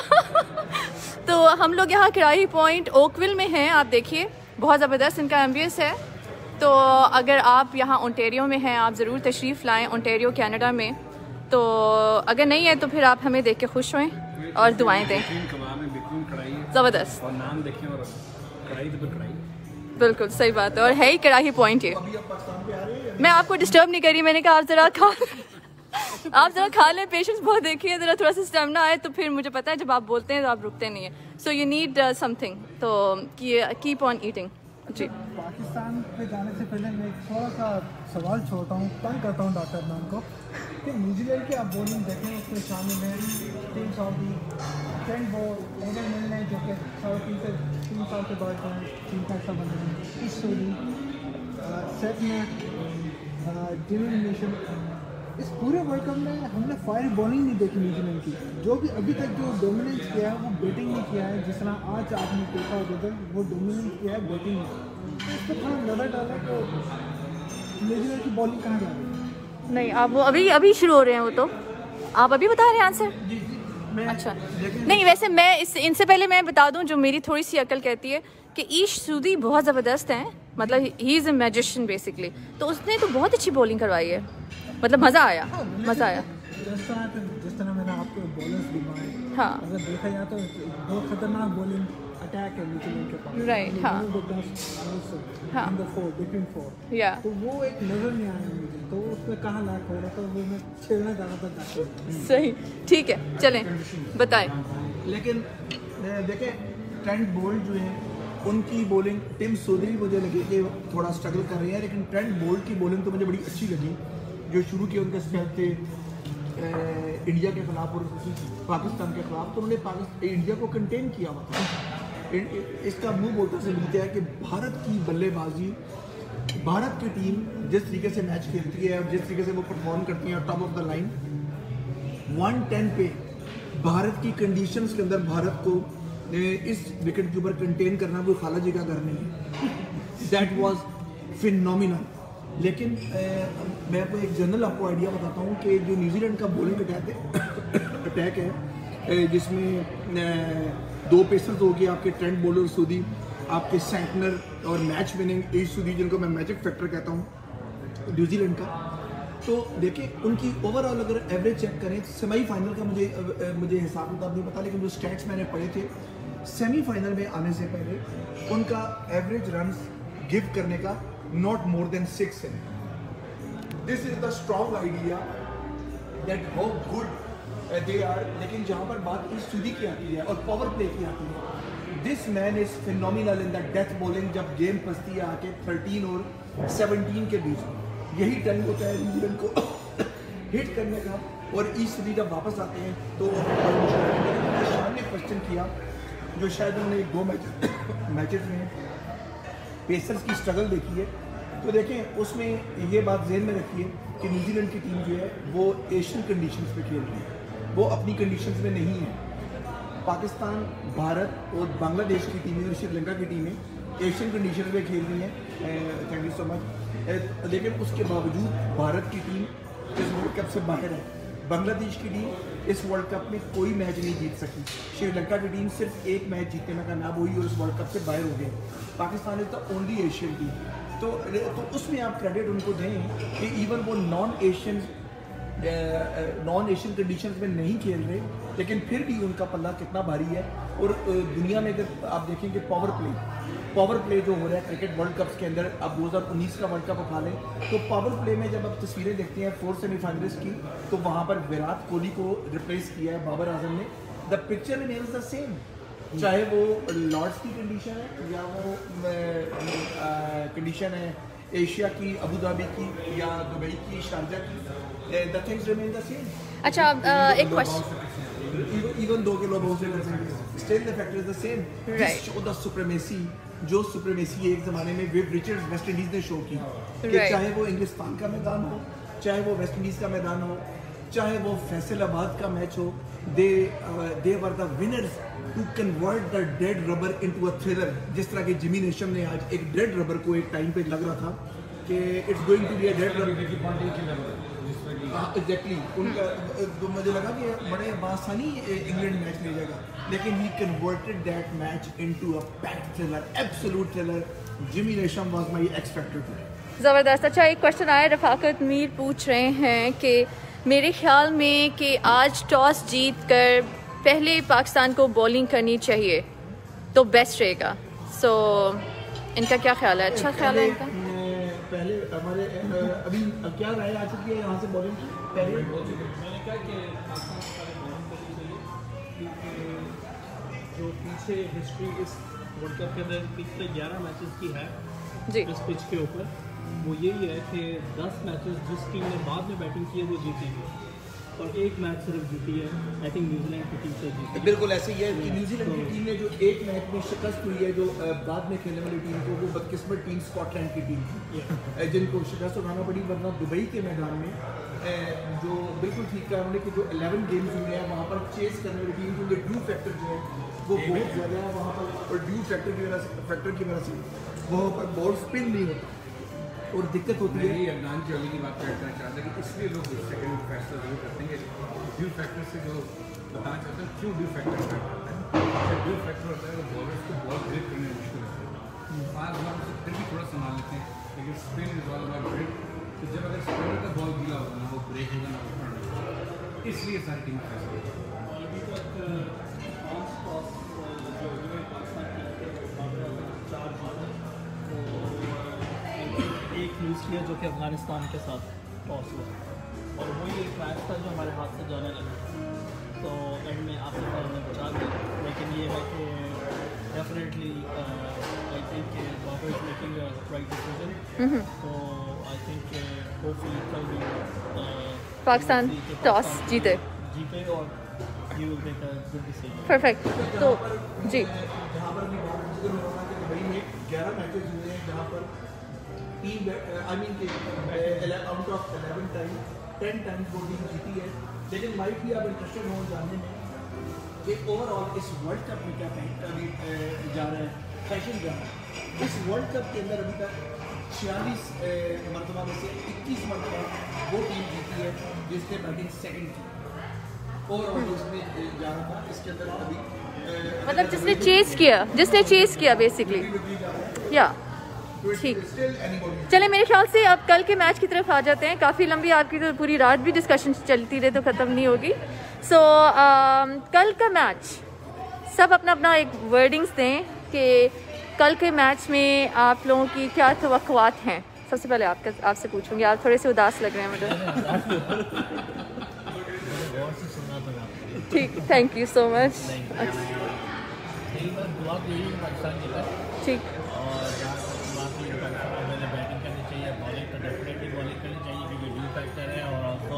तो हम लोग यहाँ कराई पॉइंट ओकविल में हैं। आप देखिए बहुत ज़बरदस्त इनका एम्बियंस है। तो अगर आप यहाँ ओंटारियो में हैं, आप ज़रूर तशरीफ़ लाएँ ओंटारियो कनाडा में। तो अगर नहीं है तो फिर आप हमें देख के खुश होएं और दुआएं दें। ज़बरदस्त, और नाम देखें और कढ़ाई तो कढ़ाई, बिल्कुल सही बात है, और है ही कराही पॉइंट ये। मैं आपको डिस्टर्ब नहीं कर रही, मैंने कहा आप ज़रा खा आप ज़रा खा लें, पेशेंस बहुत देखिए, ज़रा थोड़ा सा स्टेमिना आए तो फिर मुझे पता है जब आप बोलते हैं तो आप रुकते नहीं है। सो यू नीड समथिंग, तो कीप ऑन ईटिंग जी। पाकिस्तान पे जाने से पहले मैं एक थोड़ा सा सवाल छोड़ता हूँ, तंग करता हूँ डॉक्टर नाम को, कि न्यूजीलैंड की आप बॉलिंग देखें, उसमें शामिल है team Southee, Trent Boult, Adam Milne जो कि साढ़े तीन से तीन साल के बाद जो है टीम का हिस्सा बन रहे हैं, इस सोली सेट में डिमिनेशन। इस पूरे वर्ल्ड कप में हमने फायर बॉलिंग नहीं देखी न्यूजीलैंड की। जो भी अभी तक जो डोमिनेंस किया है वो बैटिंग नहीं किया है, जिस तरह आज आपने देखा उधर वो डोमिनेंस किया है बैटिंग में। तो इस पर थोड़ा नज़र डाला तो न्यूजीलैंड की बॉलिंग कहाँ जा रही है? नहीं, आप वो अभी अभी शुरू हो रहे हैं, वो तो आप अभी बता रहे हैं आंसर। अच्छा, नहीं वैसे मैं इस इनसे पहले मैं बता दूं जो मेरी थोड़ी सी अकल कहती है कि ईश सूदी बहुत ज़बरदस्त हैं, मतलब he is a magician basically. तो उसने तो बहुत अच्छी बॉलिंग करवाई है, मतलब मज़ा आया, मज़ा आया। जिस तरह जिस तरह मैंने आपको बॉलर्स दिखाए, हाँ, अगर देखा जाए तो बहुत खतरनाक बॉलिंग अटैक है न्यूजीलैंड के पास। राइट, हाँ हाँ in the four, between four, या तो वो एक नज़र नहीं आया मुझे, तो उसमें कहाँ लायक हो रहा था, वो मैं छेड़ना चाह रहा था डॉक्टर। सही, ठीक है, चलें बताएं। लेकिन अ, देखें ट्रेंट बोल्ट जो है उनकी बॉलिंग, टिम सोदी मुझे लगे कि थोड़ा स्ट्रगल कर रहे हैं, लेकिन ट्रेंट बोल्ट की बॉलिंग तो मुझे बड़ी अच्छी लगी। जो शुरू किए उनके स्पेल थे इंडिया के खिलाफ और पाकिस्तान के खिलाफ, तो उन्होंने पाकिस्तान इंडिया को कंटेन किया हुआ था। इसका मुंह बोलता से मिलता है कि भारत की बल्लेबाजी, भारत की टीम जिस तरीके से मैच खेलती है और जिस तरीके से वो परफॉर्म करती है top of the line one ten पे, भारत की कंडीशंस के अंदर भारत को इस विकेट के ऊपर कंटेन करना कोई खाला जी का घर नहीं है। That was phenomenal. लेकिन ए, मैं आपको एक जनरल आपको आइडिया बताता हूँ कि जो न्यूजीलैंड का बॉलिंग अटैक है अटैक है जिसमें दो पेसर्स हो गए आपके ट्रेंट बोल्ट सूदी, आपके सेंटनर और मैच विनिंग एज सूदी, जिनको मैं मैजिक फैक्टर कहता हूँ न्यूजीलैंड का। तो देखिए उनकी ओवरऑल अगर एवरेज चेक करें, सेमीफाइनल का मुझे मुझे हिसाब किताब नहीं पता, लेकिन जो स्टैट्स मैंने पढ़े थे सेमीफाइनल में आने से पहले उनका एवरेज रन्स गिव करने का नॉट मोर देन सिक्स है। This is the strong idea that how good they are. लेकिन जहाँ पर बात इस सूदी की आती है और पावर प्ले की आती है, this man is phenomenal in the death bowling. जब गेम फंसती है आके थर्टीन और सेवनटीन के बीच में, यही टाइम होता है न्यूजीलैंड को हिट करने का। और ईस्ट सूदी जब वापस आते हैं तो शान ने क्वेश्चन किया जो शायद उन्होंने दो मैच मैचेस में पेसर्स की स्ट्रगल देखी है, तो देखें उसमें ये बात ज़हन में रखिए कि न्यूजीलैंड की टीम जो है वो एशियन कंडीशंस पे खेल रही है, वो अपनी कंडीशंस में नहीं है। पाकिस्तान, भारत और बांग्लादेश की टीमें और श्रीलंका की टीमें एशियन कंडीशन में खेल रही हैं, थैंक यू सो मच। लेकिन उसके बावजूद भारत की टीम इस वर्ल्ड कप से बाहर है। बांग्लादेश की टीम इस वर्ल्ड कप में कोई मैच नहीं जीत सकी। श्रीलंका की टीम सिर्फ एक मैच जीतने में कामयाब हुई और इस वर्ल्ड कप से बाहर हो गए। Pakistan is the only Asian team. तो तो उसमें आप क्रेडिट उनको दें कि इवन वो non Asian non Asian conditions में नहीं खेल रहे, लेकिन फिर भी उनका पल्ला कितना भारी है। और दुनिया में अगर आप देखेंगे पावर प्ले पावर प्ले जो हो रहा है क्रिकेट वर्ल्ड कप्स के अंदर, अब दो हज़ार उन्नीस का वर्ल्ड कप उठा लें तो पावर प्ले में जब आप तस्वीरें देखते हैं फोर सेमीफाइनलिस्ट की, तो वहाँ पर विराट कोहली को रिप्लेस किया है बाबर आजम ने। The picture remains the same, चाहे वो लॉर्ड्स की कंडीशन है या वो कंडीशन है एशिया की, अबू धाबी की या दुबई की, शारजा की, the things remain the same. अच्छा uh, एक क्वेश्चन, इवन दो के लोग बहुत से कर सकते, still the factor is the same. Right. Show the supremacy, जो सुप्रीमेसी एक ज़माने में विव रिचर्ड्स वेस्ट इंडीज़ ने शो की, कि Right. चाहे वो इंग्लिस्तान का मैदान हो, चाहे वो वेस्ट इंडीज़ का मैदान हो, चाहे वो फैसलाबाद का मैच हो, they they were the winners to convert the dead rubber into a thriller. जिस तरह के जिमी नेशम ने आज एक डेड रबर को एक टाइम पे लग रहा था कि it's going to be a dead rubber, exactly उनका, तो मुझे लगा कि बड़े बासानी इंग्लैंड मैच ले जाएगा, लेकिन he converted that match into a packed thriller, absolute thriller. Jimmy Neesham was my X factor today. ज़बरदस्त। अच्छा एक क्वेश्चन आया, रफाकत मीर पूछ रहे हैं कि मेरे ख्याल में कि आज टॉस जीत कर पहले पाकिस्तान को बॉलिंग करनी चाहिए तो बेस्ट रहेगा। सो so, इनका क्या ख्याल है? अच्छा ख्याल है इनका? पहले हमारे अभी क्या राय आ चुकी है यहाँ से बॉलिंग की? पहले मैंने कहा कि पाकिस्तान को बॉलिंग करनी चाहिए, क्योंकि जो पीछे हिस्ट्री इस वर्ल्ड कप के अंदर पिछले ग्यारह मैचेस की है जी इस पिच के ऊपर, वो यही है कि दस मैचेस जिस टीम ने बाद में बैटिंग की है वो जीतेगी, और एक मैच सिर्फ जीती है आई थिंक न्यूजीलैंड की टीम से जीती। बिल्कुल ऐसे ही है कि न्यूजीलैंड की टीम ने जो एक मैच में शिकस्त हुई है, जो बाद में खेलने वाली टीम को, वो बदकिस्मत टीम स्कॉटलैंड की टीम थी जिनको शिकस्त उठाना पड़ी, वरना दुबई के मैदान में जो बिल्कुल ठीक कहा उन्होंने कि जो इलेवन गेम्स हुए हैं वहाँ पर चेस करने वाली टीम, क्योंकि ड्यू फैक्टर जो है वो बहुत ज़्यादा है वहाँ पर, और ड्यू फैक्टर की वजह से फैक्टर की वजह से वहाँ पर बॉल स्पिन नहीं होता और दिक्कत होती है। यही अदनान की की बात करना चाहते हैं कि इसलिए लोग सेकंड फैसला जरूर करते हैं कि ड्यू फैक्टर से जो बताना चाहते हैं क्यों ड्यू फैक्टर इफेक्ट करता है। जब ड्यू फैक्टर होता है तो बॉलर्स को बॉल ब्रेक करने में मुश्किल होती है, आज बार उसे फिर भी थोड़ा संभाल लेते हैं, लेकिन spin is all about break. तो जब अगर स्पिनर का बॉल गीला होगा ना, वो ब्रेक होगा ना ऊपर, इसलिए सारी टीम फैसला अभी तक पाँच टॉस जो हुए पाकिस्तान की चार जीते, एक यूज़ किया जो कि अफगानिस्तान के साथ टॉस हुआ, और वही एक मैच था जो हमारे हाथ से जाने लगा, तो एंड में आपने हमने बचा दिया। लेकिन ये है कि definitely I think Babar is making a right decision, तो आई थिंक होपफुली कल भी पाकिस्तान टॉस जीते जीते और he will make a good decision. Perfect. तो जी जहाँ पर भी बात जिक्र हो रहा था कि दुबई में ग्यारह मैचेस हुए हैं जहाँ पर team I mean out of eleven time ten times वो टीम जीती है, लेकिन माइट भी आप इंटरेस्टेड हो जानने में कि ओवरऑल इस वर्ल्ड कप में क्या अभी जा रहा है, फैशन जा रहा है। इस वर्ल्ड कप के अंदर अभी तक छियालीस मरतबा में से इक्कीस मरतबा वो टीम जीती है जिसने बैटिंग सेकंड की, ओवरऑल उसमें जा रहा था। इसके अंदर अभी मतलब जिसने चेस किया जिसने चेस किया बेसिकली, या ठीक। चले मेरे ख्याल से अब कल के मैच की तरफ आ जाते हैं। काफ़ी लंबी आपकी तो पूरी रात भी डिस्कशन चलती रहे तो ख़त्म नहीं होगी। सो so, uh, कल का मैच सब अपना अपना एक वर्डिंग्स दें कि कल के मैच में आप लोगों की क्या तवक्कुआत हैं। सबसे पहले आपका आपसे पूछूंगी, आप थोड़े से उदास लग रहे हैं मुझे। ठीक, थैंक यू सो मच। ठीक, बैटिंग करनी चाहिए, बॉलिंग तो डेफिनेटली बॉलिंग करनी चाहिए क्योंकि ड्यू फैक्टर है, और also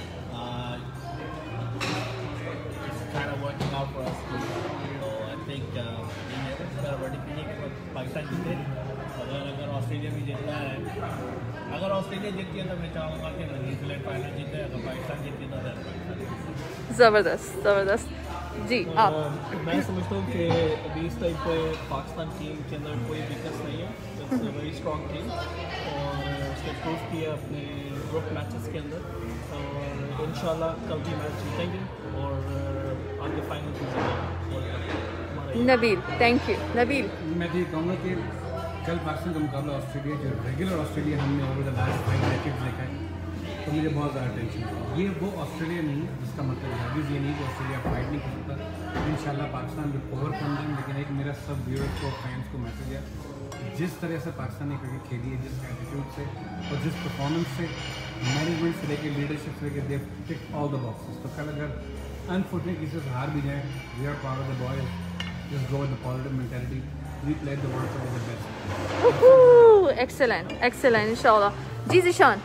kind of working out for us too. So I think Pakistan जीते। अगर अगर ऑस्ट्रेलिया भी जीतता है, अगर ऑस्ट्रेलिया जीतती है तो मैं चाहूँगा कि न्यूजीलैंड फाइनल जीते, अगर पाकिस्तान जीतती है तो ज़बरदस्त ज़बरदस्त। जी आप? मैं समझता हूँ कि अभी इस टाइम पे पाकिस्तान टीम के अंदर कोई वीकनेस नहीं है, it's a very strong team, और उसने प्रूव किया अपने ग्रुप मैचेस के अंदर, और इंशाल्लाह कल भी मैच जीतेंगे और आगे फाइनल जीतेंगे। Nabeel, thank you. नबील, मैं तो ये कहूँगा कि कल पाकिस्तान का मुकाबला ऑस्ट्रेलिया, जो रेगुलर ऑस्ट्रेलिया हमने over the last five decades देखा है, तो मुझे बहुत ज़्यादा टेंशन है। ये वो ऑस्ट्रेलिया नहीं है जिसका मतलब है ये नहीं कि ऑस्ट्रेलिया फाइट नहीं कर सकता। इंशाल्लाह पाकिस्तान विल ओवरकम देम। लेकिन एक मेरा सब व्यूअर्स को फैंस को मैसेज है, जिस तरह से पाकिस्तान ने क्रिकेट खेली है, जिस एटीट्यूड से और जिस परफॉर्मेंस से, मैनेजमेंट से लेकर लीडरशिप से लेकर, they tick all the boxes. तो कल अगर अनफॉर्चुनेट किसी से हार भी जाए, we are power of the boys, just go with the positive mentality, we play the world cup with the best. Excellent excellent इंशाल्लाह। जी ज़ीशान,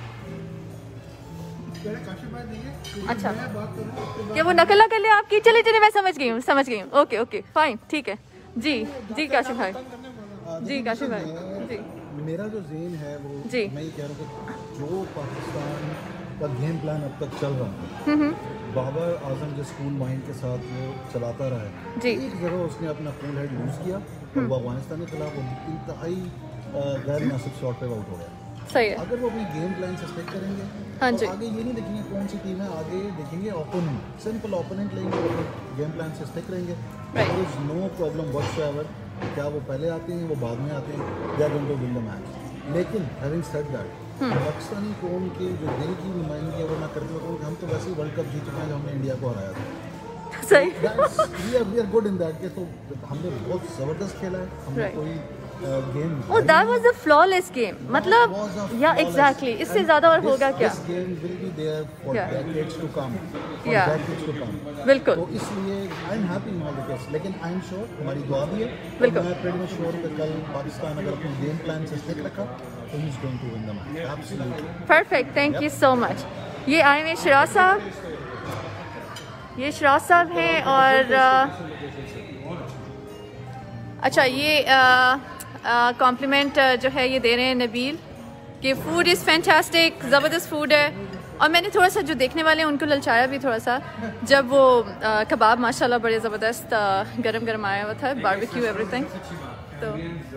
अच्छा क्या वो नकल ना कर ले आपकी? चले चले मैं समझ गई हूँ समझ गई हूँ ओके ओके फाइन ठीक है। जी जी काशिफ भाई, जी काशिफ भाई जी। मेरा जो ज़ेन है वो जी। मैं ये कह रहा हूँ कि जो पाकिस्तान का गेम प्लान अब तक चल रहा है, बाबर आजम जिस कूल माइंड के साथ वो चलाता रहा है, जी। एक जगह उसने अपना कूल हेड लूज़ किया और वो अफगानिस्तान के खिलाफ इंतहाई गैर मुनासिब शॉट पे आउट हो गया। सही है। अगर वो अपनी गेम प्लान से स्टिक करेंगे हाँ तो जी। आगे ये नहीं देखेंगे कौन सी टीम है, आगे देखेंगे ओपोनेंट, सिंपल ओपोनेंट लेंगे और अपने गेम प्लान से स्टिक रहेंगे। There is no problem whatsoever. क्या वो पहले आते हैं वो बाद में आते हैं, they are going to win the match. लेकिन हैविंग सेड दैट, पाकिस्तानी कौम के जो दिल की नुमाइंदगी है वो मैं करते हुए हम तो वैसे ही वर्ल्ड कप जीत चुके हैं जब हमने इंडिया को हराया था। सही। We are we are good in that के। तो हमने बहुत ज़बरदस्त खेला है, हमने Right. कोई game Oh, that was a flawless game. मतलब या एग्जैक्टली इससे ज़्यादा और होगा क्या? This game will be there for Yeah. decades to come. For Yeah. decades to come. बिल्कुल तो इसलिए I am happy in all the case, लेकिन आई एम श्योर हमारी दुआ भी है। बिल्कुल। मैं प्रेटी मच श्योर कि कल पाकिस्तान अगर अपने गेम प्लान से स्टिक रखा तो he is going to win the match. Absolutely perfect, thank you so much. ये आए हुए शराज साहब, ये शराज साहब हैं और uh, अच्छा ये कॉम्प्लीमेंट uh, uh, जो है ये दे रहे हैं नबील कि फूड इज़ फैंटास्टिक, ज़बरदस्त फूड है। और मैंने थोड़ा सा जो देखने वाले हैं उनको ललचाया भी थोड़ा सा, जब वो uh, कबाब माशाल्लाह बड़े ज़बरदस्त uh, गरम गरम आया हुआ था, बारबेक्यू एवरीथिंग। तो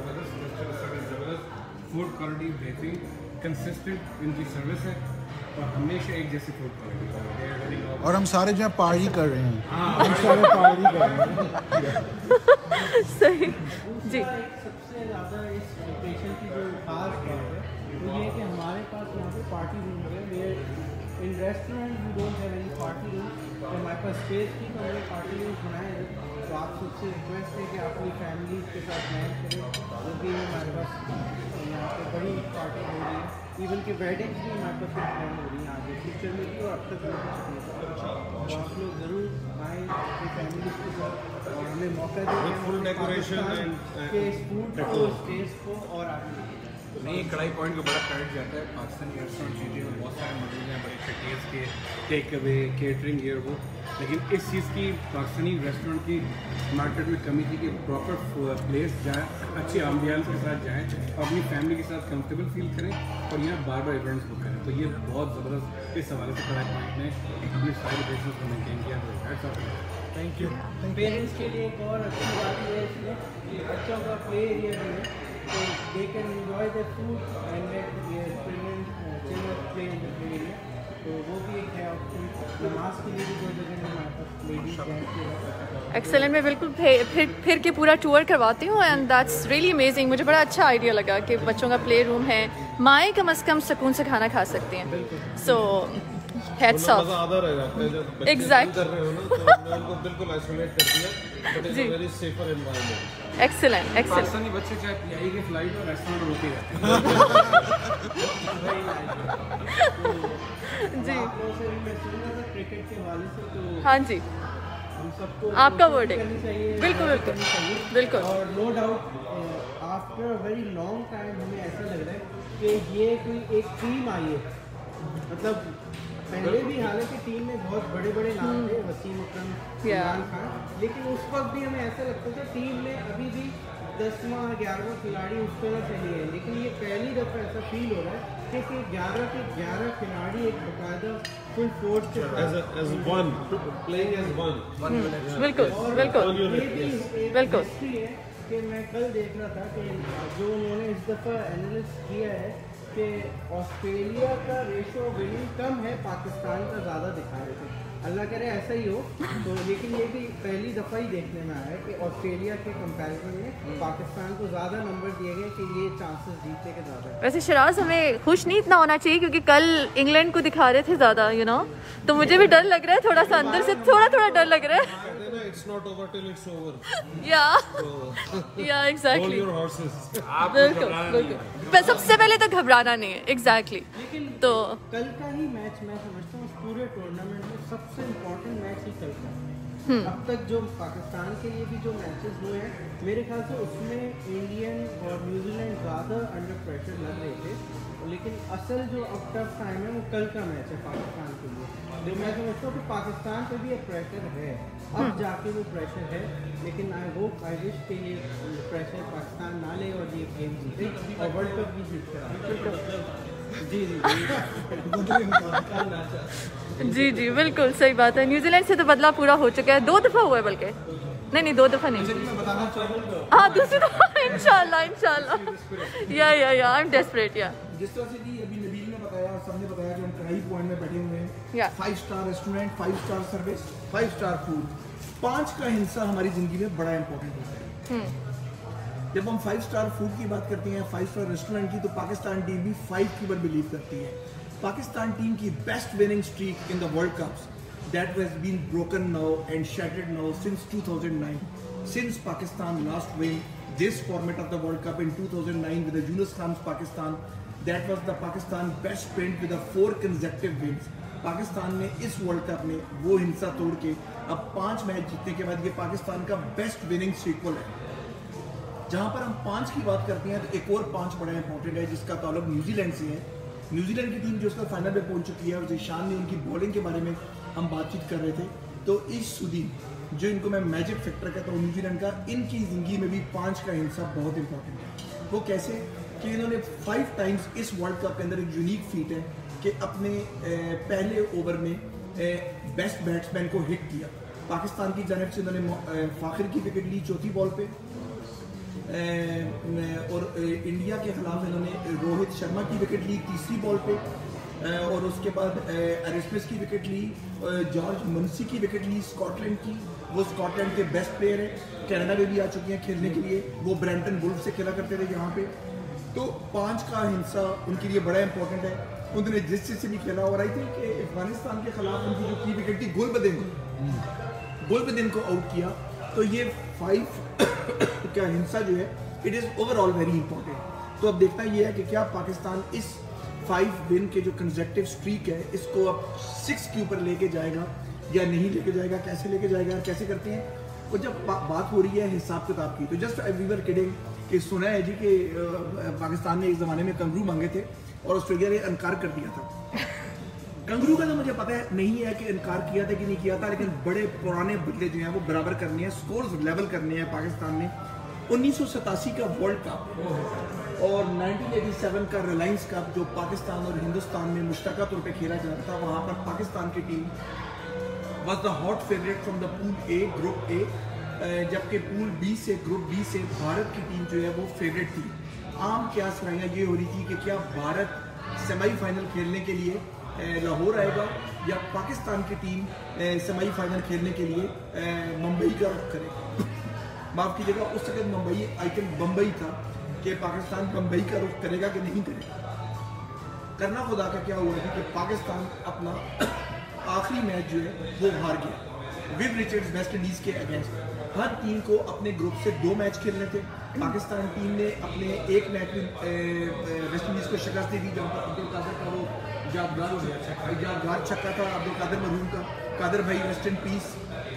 फूड क्वालिटी बेहतरीन, कंसिस्टेंट इनकी सर्विस है और हमेशा एक जैसी फूड क्वालिटी। और हम सारे जो है पार्टी कर रहे हैं, हम सारे पार्टी कर रहे हैं। सही जी। सबसे ज़्यादा इस लोकेशन की जो खास बात है वो ये है कि हमारे पास यहाँ पे पार्टी रूम है। Where in restaurant we don't have any party room, तो हमारे पास स्पेस थी तो हमने पार्टी रूम बनाए हैं। तो आप सबसे रिक्वेस्ट है कि आप अपनी फैमिली के साथ प्लान करें, जो भी हमारे पास यहाँ पे बड़ी पार्टी हो रही है, इवन कि वेडिंग्स भी हमारे पास प्लान हो रही है आगे फ्यूचर में भी और अब तक हो चुकी है। तो आप लोग ज़रूर आएँ अपनी फैमिली के साथ और हमें मौका दें फुल डेकोरेशन के इस फूड को, इस टेस्ट को और आगे नहीं, कढ़ाई पॉइंट को बड़ा क्रेडिट जाता है। पाकिस्तानी रेस्टोरेंट इंडिया में बहुत सारे मौजूद हैं, बड़े अच्छे टेस्ट के, टेक अवे, केटरिंग ये वो, लेकिन इस चीज़ की पाकिस्तानी रेस्टोरेंट की मार्केट में कमी थी कि प्रॉपर प्लेस जाए, अच्छी एम्बियंस के साथ जाएँ, अपनी फैमिली के साथ कंफर्टेबल फील करें और यहाँ बार बार इवेंट्स बुक करें। तो ये बहुत ज़बरदस्त इस हवाले से कढ़ाई पॉइंट ने अपनी सारी बिजनेस को मेनटेन किया। तो थैंक यू। पेरेंट्स के लिए एक और अच्छी बात है इसमें कि बच्चों का प्ले एरिया भी है, तो they can enjoy the food and let children children play in the play area. तो वो भी एक है ऑप्शन। नमाज के लिए भी दो जगह हमारे पास लेडीज जेंट्स। एक्सेलेंट, मैं बिल्कुल फिर फिर फिर के पूरा टूर करवाती हूँ एंड दैट्स रियली अमेजिंग। मुझे बड़ा अच्छा आइडिया लगा कि बच्चों का प्ले रूम है, माएँ कम अज़ कम सुकून से खाना खा सकती हैं। सो हेड्स ऑफ आधा रह जाता है जब बच्चे Exact. कर रहे हो ना, तो हमने उनको बिल्कुल आइसोलेट कर दिया, बट इट्स जी। A very safer environment. Excellent excellent. Pakistani बच्चे चाहे पीआई की फ्लाइट और रेस्टोरेंट रोते रहते हैं। जी आप लोगों से भी मैं सुन रहा था क्रिकेट के हवाले से, तो हाँ जी, हम सबको आपका कोशिश verdict। करनी चाहिए, बिल्कुल, कोशिश बिल्कुल। करनी चाहिए। बिल्कुल। और no doubt after a very long time हमें ऐसा लग रहा है कि ये कोई एक टीम आई है। मतलब पहले भी हालांकि टीम में बहुत बड़े बड़े नाम थे, वसीम अकरम, Yeah. इमरान खान, लेकिन उस वक्त भी हमें ऐसा लगता था टीम में अभी भी दसवां ग्यारहवां खिलाड़ी उस तरह चले हैं। लेकिन ये पहली दफ़ा ऐसा फील हो रहा है कि ग्यारह के ग्यारह खिलाड़ी एक बाकायदा फुल फोर्स के As a, as one, playing as one. बिल्कुल बिल्कुल ये भी एक बिल्कुल। हिस्ट्री है कि मैं कल देख रहा था कि जो उन्होंने इस दफ़ा एनालिस्ट किया है कि ऑस्ट्रेलिया का रेशो विनिंग कम है, पाकिस्तान का ज़्यादा दिखा रहे थे। अल्लाह करे ऐसा ही हो तो, लेकिन ये भी पहली दफ़ा ही देखने में आया है कि ऑस्ट्रेलिया के कंपैरिजन में पाकिस्तान को ज़्यादा नंबर दिए गए कि ये चांसेस जीतने के ज़्यादा है। वैसे शराज हमें खुश नहीं इतना होना चाहिए क्योंकि कल इंग्लैंड को दिखा रहे थे ज़्यादा, यू नो, तो मुझे भी डर लग रहा है थोड़ा सा, अंदर से थोड़ा थोड़ा डर लग रहा है। It's not over till it's over. या So, या hold एग्जैक्टली, your horses. बिल्कुल बिल्कुल, पर सबसे पहले तो घबराना नहीं है। एग्जैक्टली लेकिन तो कल का ही मैच मैं समझता हूँ उस पूरे टूर्नामेंट में सबसे इम्पोर्टेंट मैच ही कल का है। अब तक जो पाकिस्तान के लिए भी जो मैचेस हुए हैं मेरे ख्याल से उसमें इंडियन और न्यूजीलैंड ज़्यादा अंडर प्रेशर लग रहे थे, लेकिन असल जो अब टफ टाइम है वो कल का मैच है पाकिस्तान के लिए। जो मैं समझता हूँ कि पाकिस्तान पे भी एक प्रेशर है, अब जाके वो प्रेशर है, लेकिन आई होप आई विश के ये प्रेशर पाकिस्तान ना ले और ये गेम जीते और वर्ल्ड कप भी जीत कर। जी जी जी जी बिल्कुल सही बात है। न्यूजीलैंड से तो बदला पूरा हो चुका है, दो दफ़ा हुआ है, बल्कि नहीं नहीं दो दफ़ा नहीं, मैं बताना चाहूँगा हाँ दूसरी दफ़ा इंशाल्लाह इंशाल्लाह। या या या आई एम डेस्परेट। या जिस तरह से जी अभी नबील ने बताया, सबने बताया कि हम कढ़ाई पॉइंट में बैठे हुए Yeah. हैं, five star restaurant, five star service, five star food, पाँच का हिस्सा हमारी ज़िंदगी में बड़ा इंपॉर्टेंट होता है। जब हम फाइव स्टार फूड की बात करते हैं, फाइव स्टार रेस्टोरेंट की, तो पाकिस्तान टीम भी फाइव की पर बिलीव करती है। पाकिस्तान टीम की best winning streak in the world cups that has been broken now and shattered now since two thousand nine, since Pakistan last win this format of the World Cup in two thousand nine with the Yunus Khan's Pakistan. That was the Pakistan best sprint with the four consecutive wins. Pakistan ने इस वर्ल्ड कप में वो हिंसा तोड़ के अब पांच मैच जीतने के बाद ये पाकिस्तान का बेस्ट विनिंग सीक्वल है। जहां पर हम पांच की बात करते हैं तो एक और पांच बड़ा इंपॉर्टेंट है जिसका ताल्लुक न्यूजीलैंड से है। न्यूजीलैंड की टीम जो उसका फाइनल में पहुंच चुकी है और जिशान ने उनकी बॉलिंग के बारे में हम बातचीत कर रहे थे, तो इस सुदीन जो इनको मैं मैजिक फैक्टर कहता हूँ न्यूजीलैंड का, इनकी ज़िंदगी में भी पाँच का हिस्सा बहुत इंपॉर्टेंट है। वो कैसे कि इन्होंने फाइव टाइम्स इस वर्ल्ड कप के अंदर एक यूनिक फीट है कि अपने पहले ओवर में बेस्ट बैट्समैन को हिट किया। पाकिस्तान की जानिब से इन्होंने फाखिर की विकेट ली चौथी बॉल पे, और इंडिया के खिलाफ इन्होंने रोहित शर्मा की विकेट ली तीसरी बॉल पे, और उसके बाद एरिस्मिस की विकेट ली, जॉर्ज मुंसी की विकेट ली स्कॉटलैंड की, वो स्कॉटलैंड के बेस्ट प्लेयर हैं, कनाडा में भी आ चुकी हैं खेलने के लिए, वो ब्रैम्पटन वुल्फ से खेला करते थे यहाँ पे। तो पाँच का हिस्सा उनके लिए बड़ा इंपॉर्टेंट है। उन्होंने जिस चीज़ से भी खेला, और आई थिंक कि अफगानिस्तान के खिलाफ उनकी जो की विकेट थी गुलबदीन को गुलबदीन को आउट किया। तो ये फाइव का हिस्सा जो है it is overall very important. तो अब देखना ये है कि क्या पाकिस्तान इस फाइव विन के जो कंसेक्टिव स्ट्रीक है इसको अब सिक्स के ऊपर लेके जाएगा या नहीं लेके जाएगा, कैसे लेके जाएगा और कैसे करते हैं। और जब बा, बात हो रही है हिसाब किताब की, तो जस्ट वी वर किडिंग कि सुना है जी कि पाकिस्तान ने एक ज़माने में कंगरू मांगे थे और ऑस्ट्रेलिया ने इनकार कर दिया था। कंगरू का तो मुझे पता है नहीं है कि इनकार किया था कि नहीं किया था, लेकिन बड़े पुराने बदले जो हैं वो बराबर करने हैं, स्कोर्स लेवल करने हैं। पाकिस्तान ने उन्नीस सौ सतासी का वर्ल्ड कप और नाइनटीन एटी सेवन का रिलायंस कप जो पाकिस्तान और हिंदुस्तान में मुश्तरका तौर पे खेला जा रहा था, वहाँ पर पाकिस्तान की team was the hot favourite from the pool A, group A, जबकि पूल बी से ग्रुप बी से भारत की टीम जो है वो फेवरेट थी। आम क्या सराहियाँ ये हो रही थी कि क्या भारत सेमीफाइनल खेलने के लिए लाहौर आएगा या पाकिस्तान की टीम सेमीफाइनल खेलने के लिए मुंबई का रुख करे। माफ़ कीजिएगा, उस वक्त मुंबई आई थिंक बम्बई था कि पाकिस्तान बम्बई का रुख करेगा कि नहीं करेगा। करना खुदा का क्या हुआ है कि पाकिस्तान अपना आखिरी मैच जो है वो हार गया विव रिचर्ड्स वेस्ट इंडीज़ के अगेंस्ट। हर टीम को अपने ग्रुप से दो मैच खेलने थे। पाकिस्तान टीम ने अपने एक मैच में वेस्ट इंडीज़ को शिकस्त दे दी जहाँ पर अब्दुल कादिर का वो यादगार यादगार छक्का था अब्दुल कादिर मरूम का, कादिर भाई रेस्ट इन पीस।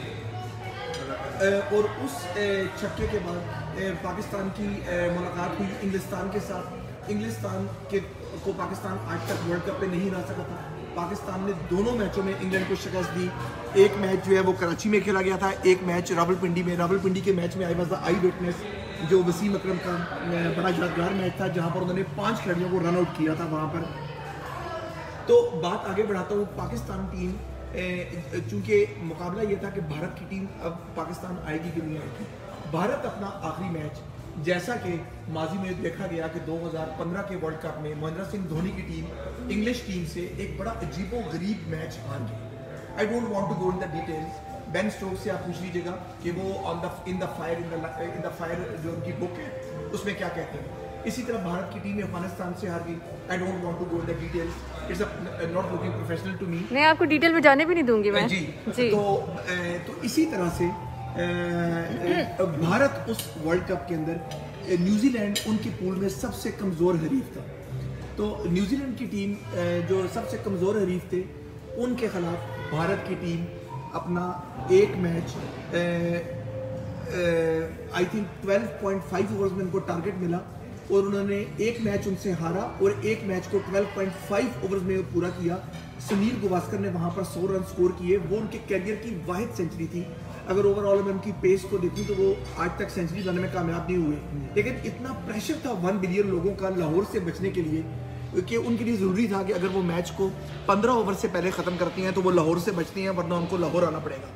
और उस छक्के के बाद पाकिस्तान की मुलाकात हुई इंग्लिस्तान के साथ। इंग्लिस्तान के को पाकिस्तान आज तक वर्ल्ड कप में नहीं हरा सका था। पाकिस्तान ने दोनों मैचों में इंग्लैंड को शिकस्त दी। एक मैच जो है वो कराची में खेला गया था, एक मैच रावलपिंडी में। रावलपिंडी के मैच में I was the eyewitness, जो वसीम अकरम का बड़ा यादगार मैच था जहाँ पर उन्होंने पाँच खिलाड़ियों को रन आउट किया था वहाँ पर। तो बात आगे बढ़ाता हूँ, पाकिस्तान टीम चूँकि मुकाबला ये था कि भारत की टीम अब पाकिस्तान आएगी कि नहीं आएगी। भारत अपना आखिरी मैच जैसा कि माजी में देखा गया कि दो हज़ार पंद्रह के वर्ल्ड कप में महेंद्र सिंह धोनी की टीम इंग्लिश टीम से एक बड़ा अजीबो गरीब मैच हार गई। I don't want to go in the details. Ben Stokes से आप पूछ लीजिएगा कि वो on the in the fire in the in the fire जो उनकी बुक है उसमें क्या कहते हैं। इसी तरह भारत की टीम अफगानिस्तान से हार गई। I don't want to go in the details, it's not looking professional to me. नहीं, आपको डिटेल में जाने भी नहीं दूंगी मैं जी जी। तो तो इसी तरह से भारत उस वर्ल्ड कप के अंदर न्यूजीलैंड उनकी पूल में सबसे कमज़ोर हरीफ था। तो न्यूजीलैंड की टीम जो सबसे कमज़ोर हरीफ थे उनके खिलाफ भारत की टीम अपना एक match I think twelve point five overs में उनको टारगेट मिला और उन्होंने एक मैच उनसे हारा और एक मैच को ट्वेल्व पॉइंट फाइव ओवर्स में पूरा किया। सुनील गावस्कर ने वहां पर सौ रन स्कोर किए, वो उनके कैरियर की वाहिद सेंचुरी थी। अगर ओवरऑल में उनकी पेस को देखूं तो वो आज तक सेंचुरी बनाने में कामयाब नहीं हुए, लेकिन इतना प्रेशर था वन बिलियन लोगों का लाहौर से बचने के लिए कि उनके लिए ज़रूरी था कि अगर वो मैच को पंद्रह ओवर से पहले ख़त्म करती हैं तो वो लाहौर से बचती हैं, वरना उनको लाहौर आना पड़ेगा।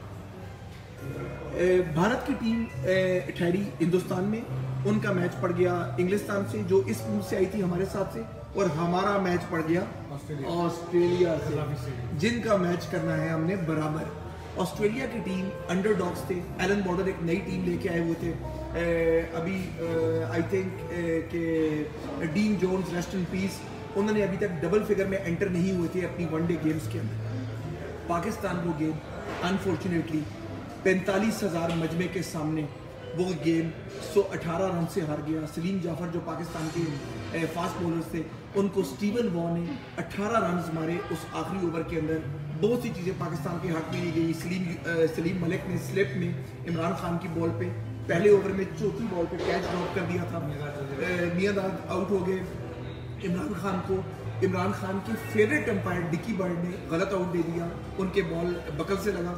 भारत की टीम ठहरी हिंदुस्तान में, उनका मैच पड़ गया इंग्लिस्तान से जो इस ग्रुप से आई थी हमारे साथ से, और हमारा मैच पड़ गया ऑस्ट्रेलिया से जिनका मैच करना है हमने बराबर। ऑस्ट्रेलिया की टीम अंडरडॉग्स थे, एलन बॉर्डर एक नई टीम लेके आए हुए थे। ए, अभी आई थिंक के Dean Jones rest in peace, उन्होंने अभी तक डबल फिगर में एंटर नहीं हुए थे अपनी वनडे गेम्स के अंदर। पाकिस्तान वो गेम अनफॉर्चुनेटली पैंतालीस हज़ार मजमे के सामने वो गेम सौ अठारह रन से हार गया। सलीम जाफर जो पाकिस्तान के फास्ट बॉलर्स थे, उनको स्टीवन वॉ ने अठारह रन मारे उस आखिरी ओवर के अंदर। बहुत सी चीज़ें पाकिस्तान के हाथ में ली गई। सलीम सलीम मलिक ने स्लिप में इमरान खान की बॉल पे पहले ओवर में चौथी बॉल पे कैच ड्रॉप कर दिया था। मियांदाद आउट हो गए। इमरान खान को इमरान खान के फेवरेट अंपायर डिकी बर्ड ने गलत आउट दे दिया, उनके बॉल बकल से लगा।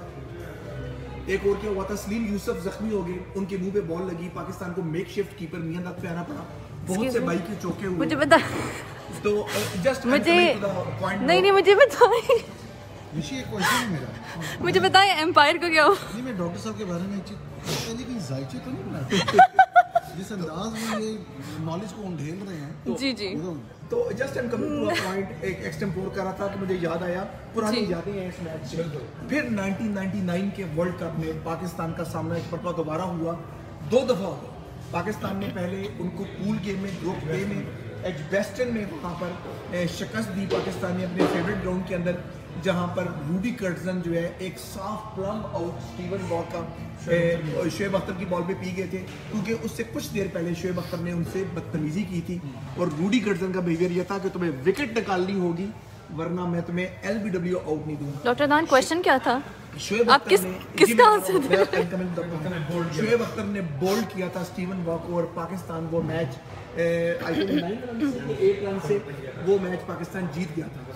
एक और क्या हुआ था, सलीम यूसुफ जख्मी हो गए, उनके मुंह पे बॉल लगी, पाकिस्तान को मेक शिफ्ट कीपर मियांदाद पे आना पड़ा। बहुत से भाई के चौके हुए। मुझे बता तो जस्ट मुझे नहीं नहीं मुझे बताएं ऋषि, एक क्वेश्चन है मेरा, मुझे बताएं एम्पायर को क्या हो। नहीं, मैं डॉक्टर साहब के बारे में एक चीज पहले कहीं जायचे तो नहीं बनाते जिस अंदाज में ये नॉलेज को उंडेल रहे हैं। तो, जी जी तो just am coming to a point, एक एक्सटेम्पोर कर रहा था कि मुझे याद आया, पुरानी यादें हैं इस मैच से। फिर नाइनटीन नाइंटी नाइन के वर्ल्ड कप में पाकिस्तान का सामना इस पर दोबारा हुआ, दो दफ़ा हुआ। पाकिस्तान ने पहले उनको पूल गेम में ग्रुप ए में एजबेस्टन में वहाँ पर शिकस्त दी पाकिस्तान ने अपने फेवरेट ग्राउंड के अंदर, जहाँ पर रूडी कर्टजन जो है एक साफ प्लम आउट स्टीवन वॉ का शोएब अख्तर की बॉल पे पी गए थे, क्योंकि उससे कुछ देर पहले शोएब अख्तर ने उनसे बदतमीजी की थी। और रूडी कर्टजन का बिहेवियर यह था कि तुम्हें विकेट निकालनी होगी वरना मैं तुम्हें एल बी डब्ल्यू आउट नहीं दूंगा। डॉक्टर दान क्वेश्चन क्या था? शोएब आप किस किसका आंसर दे रहे हैं? शोएब अख्तर ने बोल्ड किया था स्टीवन वॉ को, और पाकिस्तान वो match I think nine run से एट रन से वो मैच पाकिस्तान जीत गया था।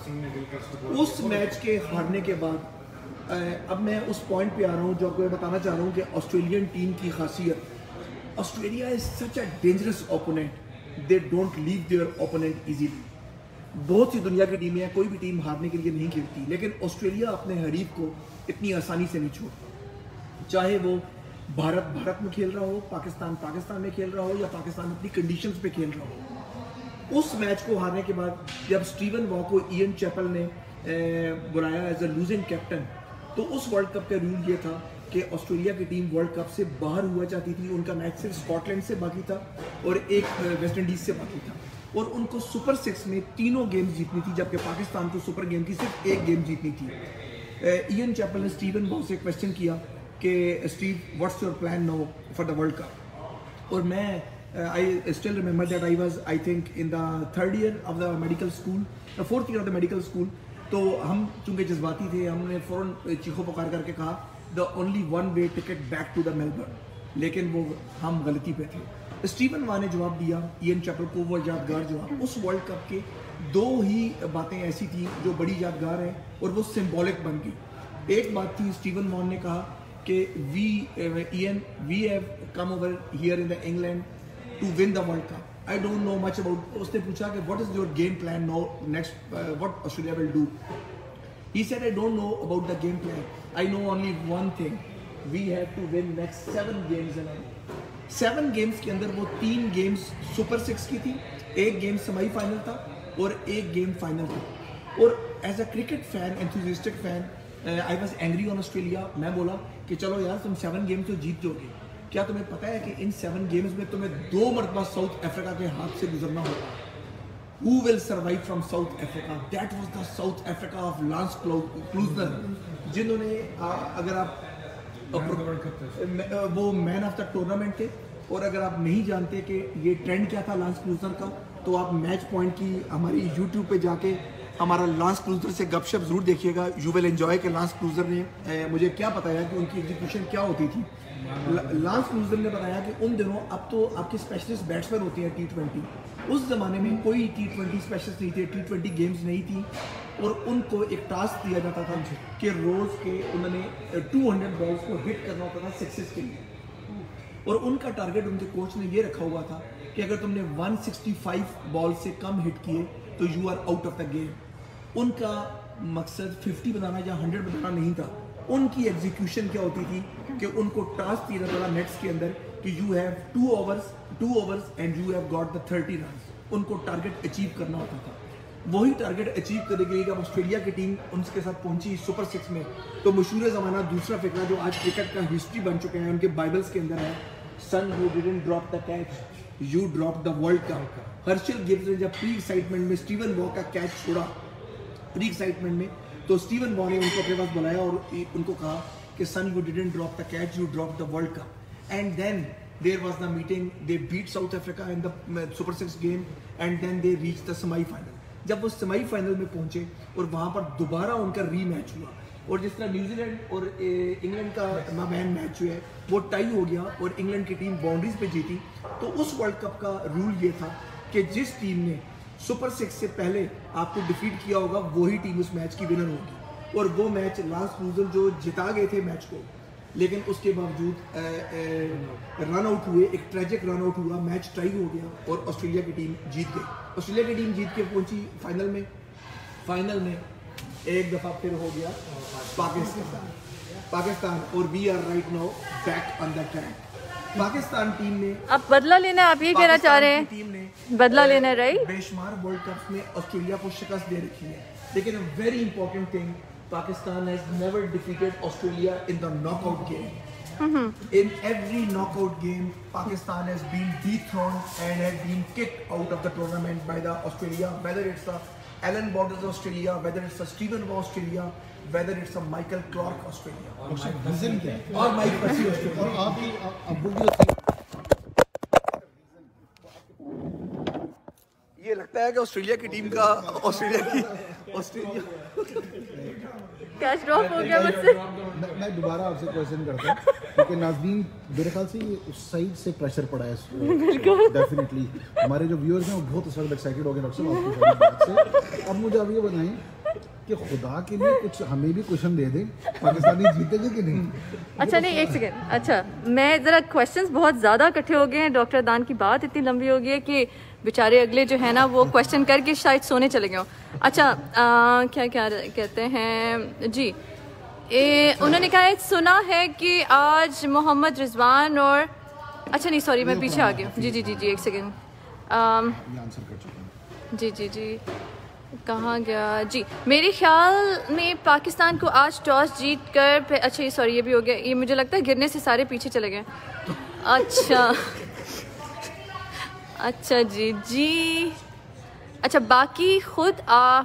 उस मैच के हारने के बाद अब मैं उस पॉइंट पे आ रहा हूँ जो आपको बताना चाह रहा हूँ कि ऑस्ट्रेलियन टीम की खासियत, Australia is such a dangerous opponent, they don't leave their opponent easily. बहुत सी दुनिया की टीमें हैं, कोई भी टीम हारने के लिए नहीं खेलती, लेकिन ऑस्ट्रेलिया अपने हरीफ को इतनी आसानी से नहीं छोड़ता। चाहे वो भारत भारत में खेल रहा हो, पाकिस्तान पाकिस्तान में खेल रहा हो, या पाकिस्तान अपनी कंडीशंस पे खेल रहा हो। उस मैच को हारने के बाद जब स्टीवन वॉ को इयन चैपल ने बुलाया एज अ लूजिंग कैप्टन, तो उस वर्ल्ड कप का रूल ये था कि ऑस्ट्रेलिया की टीम वर्ल्ड कप से बाहर हुआ चाहती थी। उनका मैच सिर्फ स्कॉटलैंड से बाकी था और एक वेस्ट इंडीज से बाकी था, और उनको सुपर सिक्स में तीनों गेम्स जीतनी थी, जबकि पाकिस्तान को सुपर गेम की सिर्फ एक गेम जीतनी थी। इयन चैपल ने स्टीवन वॉ से क्वेश्चन किया कि Steve, what's your plan now for the world cup? और मैं I still remember that I was I think in the third year of the medical school, fourth year of the medical school. तो हम चूँकि जज्बाती थे, हमने फ़ौरन चीखों पुकार करके कहा the only one way ticket back to the Melbourne, लेकिन वो हम गलती पे थे। स्टीवन वॉ ने जवाब दिया इयन चैपल को, वो यादगार जवाब। उस वर्ल्ड कप के दो ही बातें ऐसी थी जो बड़ी यादगार है और वो सिंबॉलिक बन गई। एक बात थी, स्टीवन वॉ ने कहा कि we Ian we have come over here in the England to win the world cup. I don't know much about. उसने पूछा कि what is your game plan now next, what Australia will do? He said I don't know about the game plan, I know only one thing, we have to win next seven games in a seven games के अंदर वो तीन गेम्स सुपर सिक्स की थी, एक गेम सेमीफाइनल था और एक गेम फाइनल था। और as a cricket fan, enthusiastic fan, I was angry on Australia. मैं बोला कि चलो यार तुम सेवन गेम तो जीत जाओगे, क्या तुम्हें पता है कि इन सेवन गेम्स में तुम्हें दो मरतबा साउथ अफ्रीका के हाथ से गुजरना होगा? Who will survive from South Africa? That was the South Africa of Lance Klusener, जिन्होंने अगर आप वो मैन ऑफ द टूर्नामेंट थे। और अगर आप नहीं जानते कि ये ट्रेंड क्या था लांस क्लूजनर का, तो आप मैच पॉइंट की हमारी यूट्यूब पे जाके हमारा लांस क्लूजनर से गपशप जरूर देखिएगा। यू विल एंजॉय कि लांस क्लूजनर ने ए, मुझे क्या बताया कि उनकी एग्जीक्यूशन क्या होती थी। लांस क्लूजनर ने बताया कि उन दिनों अब तो आपके स्पेशलिस्ट बैट्समैन होते हैं टी ट्वेंटी, उस ज़माने में कोई टी ट्वेंटी स्पेशलिस्ट नहीं थे, टी ट्वेंटी गेम्स नहीं थी, और उनको एक टास्क दिया जाता था कि रोज़ के उन्होंने टू हंड्रेड बॉल्स को हिट करना होता था सिक्सेस के लिए। और उनका टारगेट उनके कोच ने ये रखा हुआ था कि अगर तुमने वन सिक्सटी फाइव बॉल से कम हिट किए तो you are out of the game. उनका मकसद फिफ्टी बनाना या हंड्रेड बनाना नहीं था। उनकी एग्जीक्यूशन क्या होती थी कि उनको टास्क दिया जाता था नेट्स के अंदर कि you have two overs two overs and you have got the thirty run. उनको टारगेट अचीव करना होता था। वही टारगेट अचीव करने के लिए जब ऑस्ट्रेलिया की टीम उनके साथ पहुंची सुपर सिक्स में, तो मशहूर ज़माना दूसरा फिक्रा जो आज क्रिकेट का हिस्ट्री बन चुके हैं, उनके बाइबल्स के अंदर है, son you didn't drop the catch you drop the world cup. Herschelle Gibbs ने जब प्री एक्साइटमेंट में स्टीवन वॉ का कैच छोड़ा प्री एक्साइटमेंट में, तो स्टीवन वॉ ने उनको अपने पास बुलाया और उनको कहा कि son you didn't drop the catch you drop the world cup. And then there was the meeting, they beat South Africa in the super six game and then they reach the semifinal. जब वो सेमीफाइनल में पहुंचे और वहाँ पर दोबारा उनका रीमैच हुआ, और जिस तरह न्यूजीलैंड और इंग्लैंड का मैन मैच जो है वो टाई हो गया और इंग्लैंड की टीम बाउंड्रीज पे जीती, तो उस वर्ल्ड कप का रूल ये था कि जिस टीम ने सुपर सिक्स से पहले आपको डिफीट किया होगा वही टीम उस मैच की विनर होगी। और वो मैच लांस क्लूजनर जो जिता गए थे मैच को, लेकिन उसके बावजूद रन आउट हुए, एक ट्रेजिक रन आउट हुआ, मैच टाई हो गया और ऑस्ट्रेलिया की टीम जीत गई। ऑस्ट्रेलिया की टीम जीत के पहुंची फाइनल में। फाइनल में एक दफ़ा फिर हो गया पाकिस्तान पाकिस्तान और we are right now back on the track. Pakistan team ने आप बदला लेना, आप ये कहना चाह रहे हैं टीम ने बदला लेना, राइट? बेशुमार वर्ल्ड कप्स में ऑस्ट्रेलिया को शिकस्त दे रखी है, लेकिन a very important thing, Pakistan has never defeated Australia in the knockout game. Mm-hmm. In every knockout game, Pakistan has been dethroned and has been kicked out of the tournament by the Australia, whether it's the Alan Borders Australia, whether it's the Stephen Waugh Australia, whether it's the Michael Clark Australia. Reason क्या है? और Mike Percy Australia. और आपकी अब बुद्धि ये लगता है कि ऑस्ट्रेलिया की टीम का ऑस्ट्रेलिया की ऑस्ट्रेलिया कैच ड्रॉप हो गया मुझसे। मैं मैं दोबारा आपसे क्वेश्चन करता हूँ क्योंकि नाज़रीन मेरे ख्याल से ये उस साइड से प्रेशर पड़ा है डेफिनेटली। हमारे जो व्यूअर्स हैं वो बहुत इस वक्त एक्साइटेड हो गए डॉक्टर साहब आपकी सारी बात से। अब मुझे आप ये बताएं कि खुदा के लिए कुछ हमें भी क्वेश्चन दे दें, पाकिस्तानी जीतेंगे कि नहीं? अच्छा नहीं, एक सेकेंड। अच्छा मैं ज़रा क्वेश्चंस बहुत ज़्यादा इकट्ठे हो गए हैं, डॉक्टर दान की बात इतनी लंबी हो गई है कि बेचारे अगले जो है ना वो क्वेश्चन करके शायद सोने चले गए हों। अच्छा आ, क्या क्या कहते हैं जी, ए, उन्होंने कहा है सुना है कि आज मोहम्मद रिजवान और अच्छा नहीं सॉरी मैं पीछे आ गई हूँ। जी जी जी जी एक सेकेंड, आंसर कर चुके हैं। जी जी जी कहाँ गया जी। मेरे ख्याल में पाकिस्तान को आज टॉस जीत कर, अच्छा ये सॉरी ये भी हो गया, ये मुझे लगता है गिरने से सारे पीछे चले गए। अच्छा अच्छा जी जी अच्छा बाकी खुद आ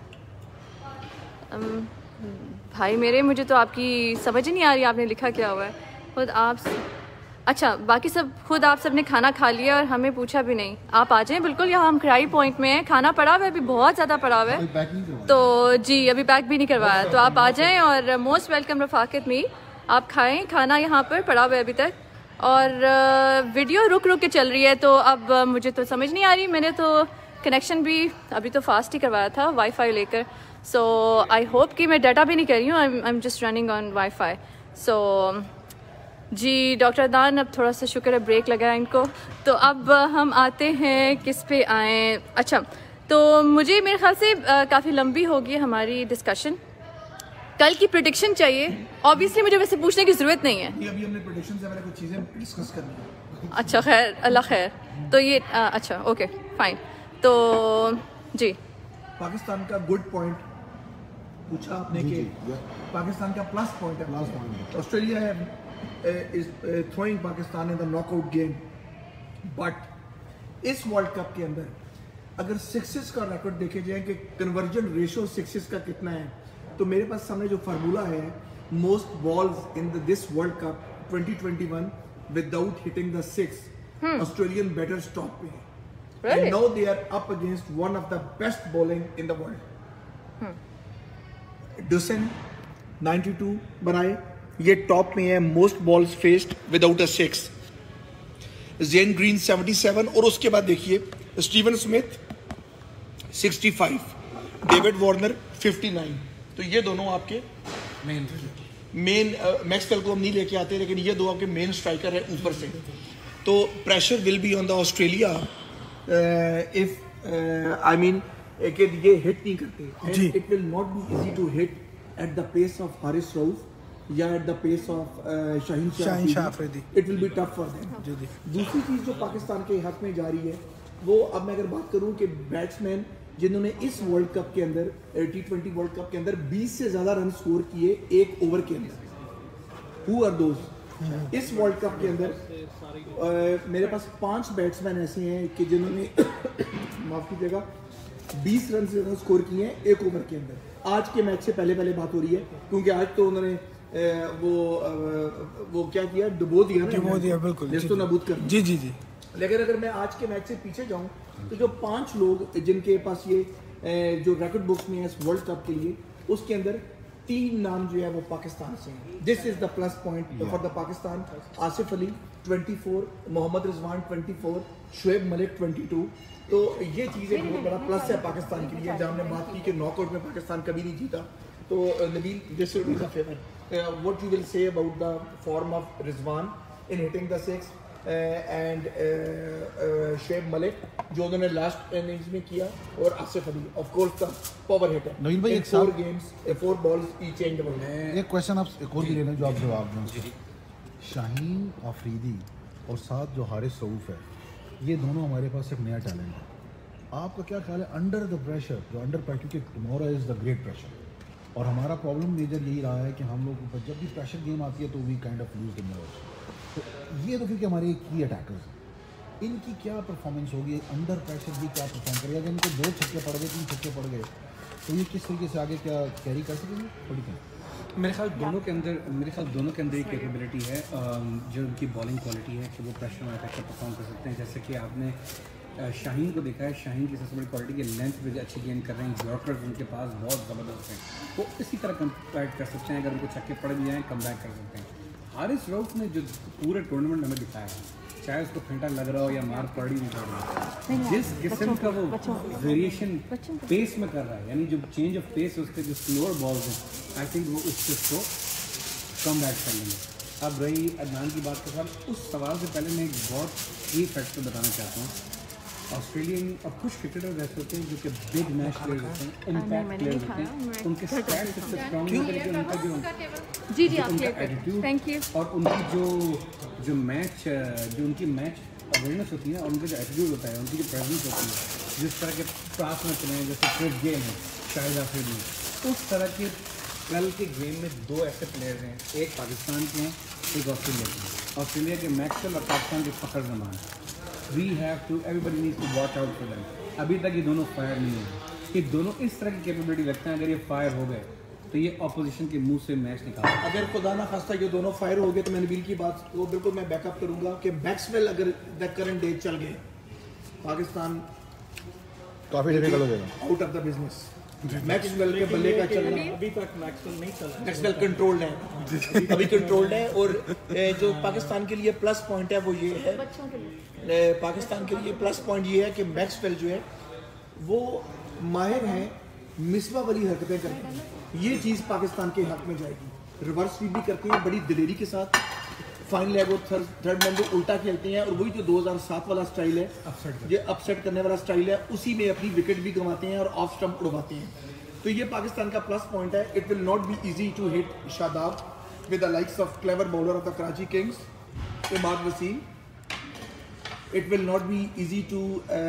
अम, भाई मेरे मुझे तो आपकी समझ ही नहीं आ रही आपने लिखा क्या हुआ है। खुद आप अच्छा बाकी सब खुद आप सब ने खाना खा लिया और हमें पूछा भी नहीं। आप आ जाएं बिल्कुल, यहाँ हम कढ़ाई पॉइंट में हैं, खाना पड़ा हुआ है अभी बहुत ज़्यादा पड़ा हुआ है, तो जी अभी पैक भी नहीं करवाया, तो आप आ जाएं और मोस्ट वेलकम रफाकत में आप खाएं, खाना यहाँ पर पड़ा हुआ है अभी तक। और वीडियो रुक रुक के चल रही है तो अब मुझे तो समझ नहीं आ रही, मैंने तो कनेक्शन भी अभी तो फास्ट ही करवाया था वाईफाई लेकर, सो आई होप कि मैं डाटा भी नहीं कर रही हूँ, I am just running on wifi. So जी डॉक्टर दान अब थोड़ा सा शुक्र है ब्रेक लगा है इनको, तो अब हम आते हैं किस पे आए। अच्छा तो मुझे मेरे ख्याल से काफ़ी लंबी होगी हमारी डिस्कशन, कल की प्रेडिक्शन चाहिए। ऑब्वियसली मुझे वैसे पूछने की ज़रूरत नहीं है, अभी हमने प्रेडिक्शन से पहले कुछ चीज़ें डिस्कस करनी है। अच्छा खैर अल्लाह खैर, तो ये आ, अच्छा ओके फाइन, तो जी पाकिस्तान का गुड पॉइंट पूछा आपने कि पाकिस्तान का प्लस पॉइंट है, ऑस्ट्रेलिया है is throwing Pakistan in the knockout game, but इस वर्ल्ड कप के अंदर अगर सिक्सेस का रिकॉर्ड देखे जाए कि कन्वर्जन रेशो सिक्सेस का कितना है, तो मेरे पास सामने जो फार्मूला है, most balls in this world cup twenty twenty one without hitting the six, Australian batters top पे है। Really? And now they are up against one of the best bowling in the world. Hmm. Dusan ninety-two बनाए, ये टॉप में है, most balls faced without a six. जेन ग्रीन seventy-seven, और उसके बाद देखिए Steven Smith sixty-five, David Warner fifty-nine। तो ये दोनों आपके मेन मेन मैक्सवेल को हम नहीं लेके आते, लेकिन ये दो आपके मेन स्ट्राइकर है ऊपर से। तो pressure will be on the Australia if I mean कि ये हिट नहीं करते, it will not be easy to hit at the pace of Haris Rauf या at the pace of Shaheen Shah Afridi. It will be tough for them. दूसरी चीज जो पाकिस्तान के हक में जा रही है, वो अब मैं अगर बात करूं कि बैट्समैन जिन्होंने इस वर्ल्ड कप के अंदर टी ट्वेंटी वर्ल्ड कप के अंदर बीस से ज्यादा रन स्कोर किए एक ओवर के अंदर, हु आर दोज? इस वर्ल्ड कप के अंदर uh, मेरे पास पांच बैट्समैन ऐसे हैं कि जिन्होंने माफ कीजिएगा बीस रन से ज्यादा स्कोर किए हैं एक ओवर के अंदर। आज के मैच से पहले पहले बात हो रही है, क्योंकि आज तो उन्होंने uh, वो uh, वो क्या किया, डुबो दिया ना, डुबो दिया, बिल्कुल जिसको नबूद कर। जी जी जी। लेकिन अगर मैं आज के मैच से पीछे जाऊं तो जो पांच लोग जिनके पास ये uh, जो रिकॉर्ड बुक्स में है इस वर्ल्ड कप के लिए, उसके अंदर तीन नाम जो है वो पाकिस्तान से हैं। This is the plus point for the Pakistan. Asif Ali चौबीस, मोहम्मद रिजवान चौबीस, शुएब मलिक बाईस। तो ये चीज़ एक बहुत बड़ा प्लस है पाकिस्तान के लिए। जब हमने बात की कि नॉकआउट में पाकिस्तान कभी नहीं जीता, तो Nabeel this will be the favour. What you will say about the form of Rizwan in hitting the six and Shoaib Malik जो उन्होंने लास्ट इनिंग्स में किया, और Asif Ali of course the power hitter. Naveen भाई, एक four games four balls each and one. एक क्वेश्चन आप एक और भी लेना जो आप जवाब दें। शाहीन अफरीदी और साथ जो हारिस रऊफ है, ये दोनों हमारे पास एक नया टैलेंट है। आपका क्या ख्याल है अंडर द प्रेशर, जो अंडर प्रेशर, क्योंकि tomorrow is the great pressure, और हमारा प्रॉब्लम मेजर यही रहा है कि हम लोग को जब भी प्रेशर गेम आती है तो we kind of lose the nerves. तो ये तो क्योंकि हमारे की अटैकर्स, इनकी क्या परफॉर्मेंस होगी अंडर प्रेशर, ये क्या परफॉर्म करेगा? अगर इनको दो छक्के पड़ गए, तीन छक्के पड़ गए, तो ये किस तरीके से आगे क्या कैरी कर सकेंगे? थोड़ी क्या मेरे ख्याल दोनों के अंदर मेरे ख्याल दोनों के अंदर एक कैपेबिलिटी है, जो उनकी बॉलिंग क्वालिटी है कि वो प्रेशर में अटैक कर परफॉर्म कर सकते हैं। जैसे कि आपने शाहीन को देखा है, शाहीन की सबसे बड़ी क्वालिटी के लेंथ पे अच्छी गेंद कर रहे हैं, यॉर्कर्स उनके पास बहुत ज़बरदस्त हैं, वो इसी तरह कम्पैक्ट कर सकते हैं। अगर उनको छक्के पड़ भी जाएँ कम बैक कर सकते हैं। हारिस रऊफ ने जो पूरे टूर्नामेंट हमें दिखाया है, चाहे उसको फेंटा लग रहा हो या मार पड़ ही नहीं पड़ रहा, जिस किस्म का वो वेरिएशन पेस में कर रहा है, यानी जो चेंज ऑफ पेस है उसके जो स्लोअर बॉल्स हैं, आई थिंक वो उस उसको कम बैक कर लेंगे। अब रही अदनान की बात के साथ, उस सवाल से पहले मैं एक बहुत ही फैक्टर बताना चाहता हूँ। ऑस्ट्रेलियन और कुछ क्रिकेटर ऐसे होते हैं जो कि बिग मैच प्लेयर होते हैं, इम्पैक्ट प्लेयर होते हैं, उनके स्टैट्स सबसे स्ट्रॉन्ग होते हैं, उनका जो जी जी उनका एटीट्यूड, थैंक यू, और उनकी जो जो मैच जो उनकी मैच अवेयरनेस होती है, और उनका जो एटीट्यूड होता है, उनकी जो प्रेजेंस होती है, जिस तरह के पास में चले हैं, जैसे क्रिस गेल है, शाहिद अफरीदी, उस तरह के कल के गेम में दो ऐसे प्लेयर हैं, एक पाकिस्तान के हैं, एक ऑस्ट्रेलिया के। ऑस्ट्रेलिया के मैक्सवेल और पाकिस्तान के Fakhar Zaman. We have to everybody needs to watch out for them. अभी तक ये दोनों फायर नहीं हुए, ये दोनों इस तरह की कैपेबिलिटी रखते हैं, अगर ये फायर हो गए तो ये ऑपोजिशन के मुंह से मैच निकाल। अगर खुदा ना खास्ता ये दोनों फायर हो गए, तो मैं नबील की बात को बिल्कुल मैं बैकअप करूंगा कि मैक्सवेल अगर द करंट डे चल गए, पाकिस्तान काफ़ी डिफिकल्ट हो जाएगा, out of the business. Maxwell के बल्ले का चलना, अभी तक मैक्सवेल नहीं चला, मैक्सवेल कंट्रोल्ड है, अभी कंट्रोल्ड है। और जो पाकिस्तान के लिए प्लस पॉइंट है वो ये है, पाकिस्तान के लिए प्लस पॉइंट ये है कि मैक्सवेल जो है वो माहिर हैं मिसबा वाली हरकतें करते हैं। ये चीज़ पाकिस्तान के हक में जाएगी। रिवर्स स्वीप भी करते हैं बड़ी दिलेरी के साथ, फाइनल लेग और थर्ड थर्ड मैन को उल्टा खेलते हैं, और वही जो दो हज़ार सात वाला स्टाइल है, ये अपसेट करने वाला स्टाइल है, उसी में अपनी विकेट भी गंवाते हैं और ऑफ स्टंप उड़वाते हैं। तो ये पाकिस्तान का प्लस पॉइंट है। It will not be easy to hit Shadab with the likes of clever bowler of the Karachi Kings Imad Wasim. It will not be easy to uh,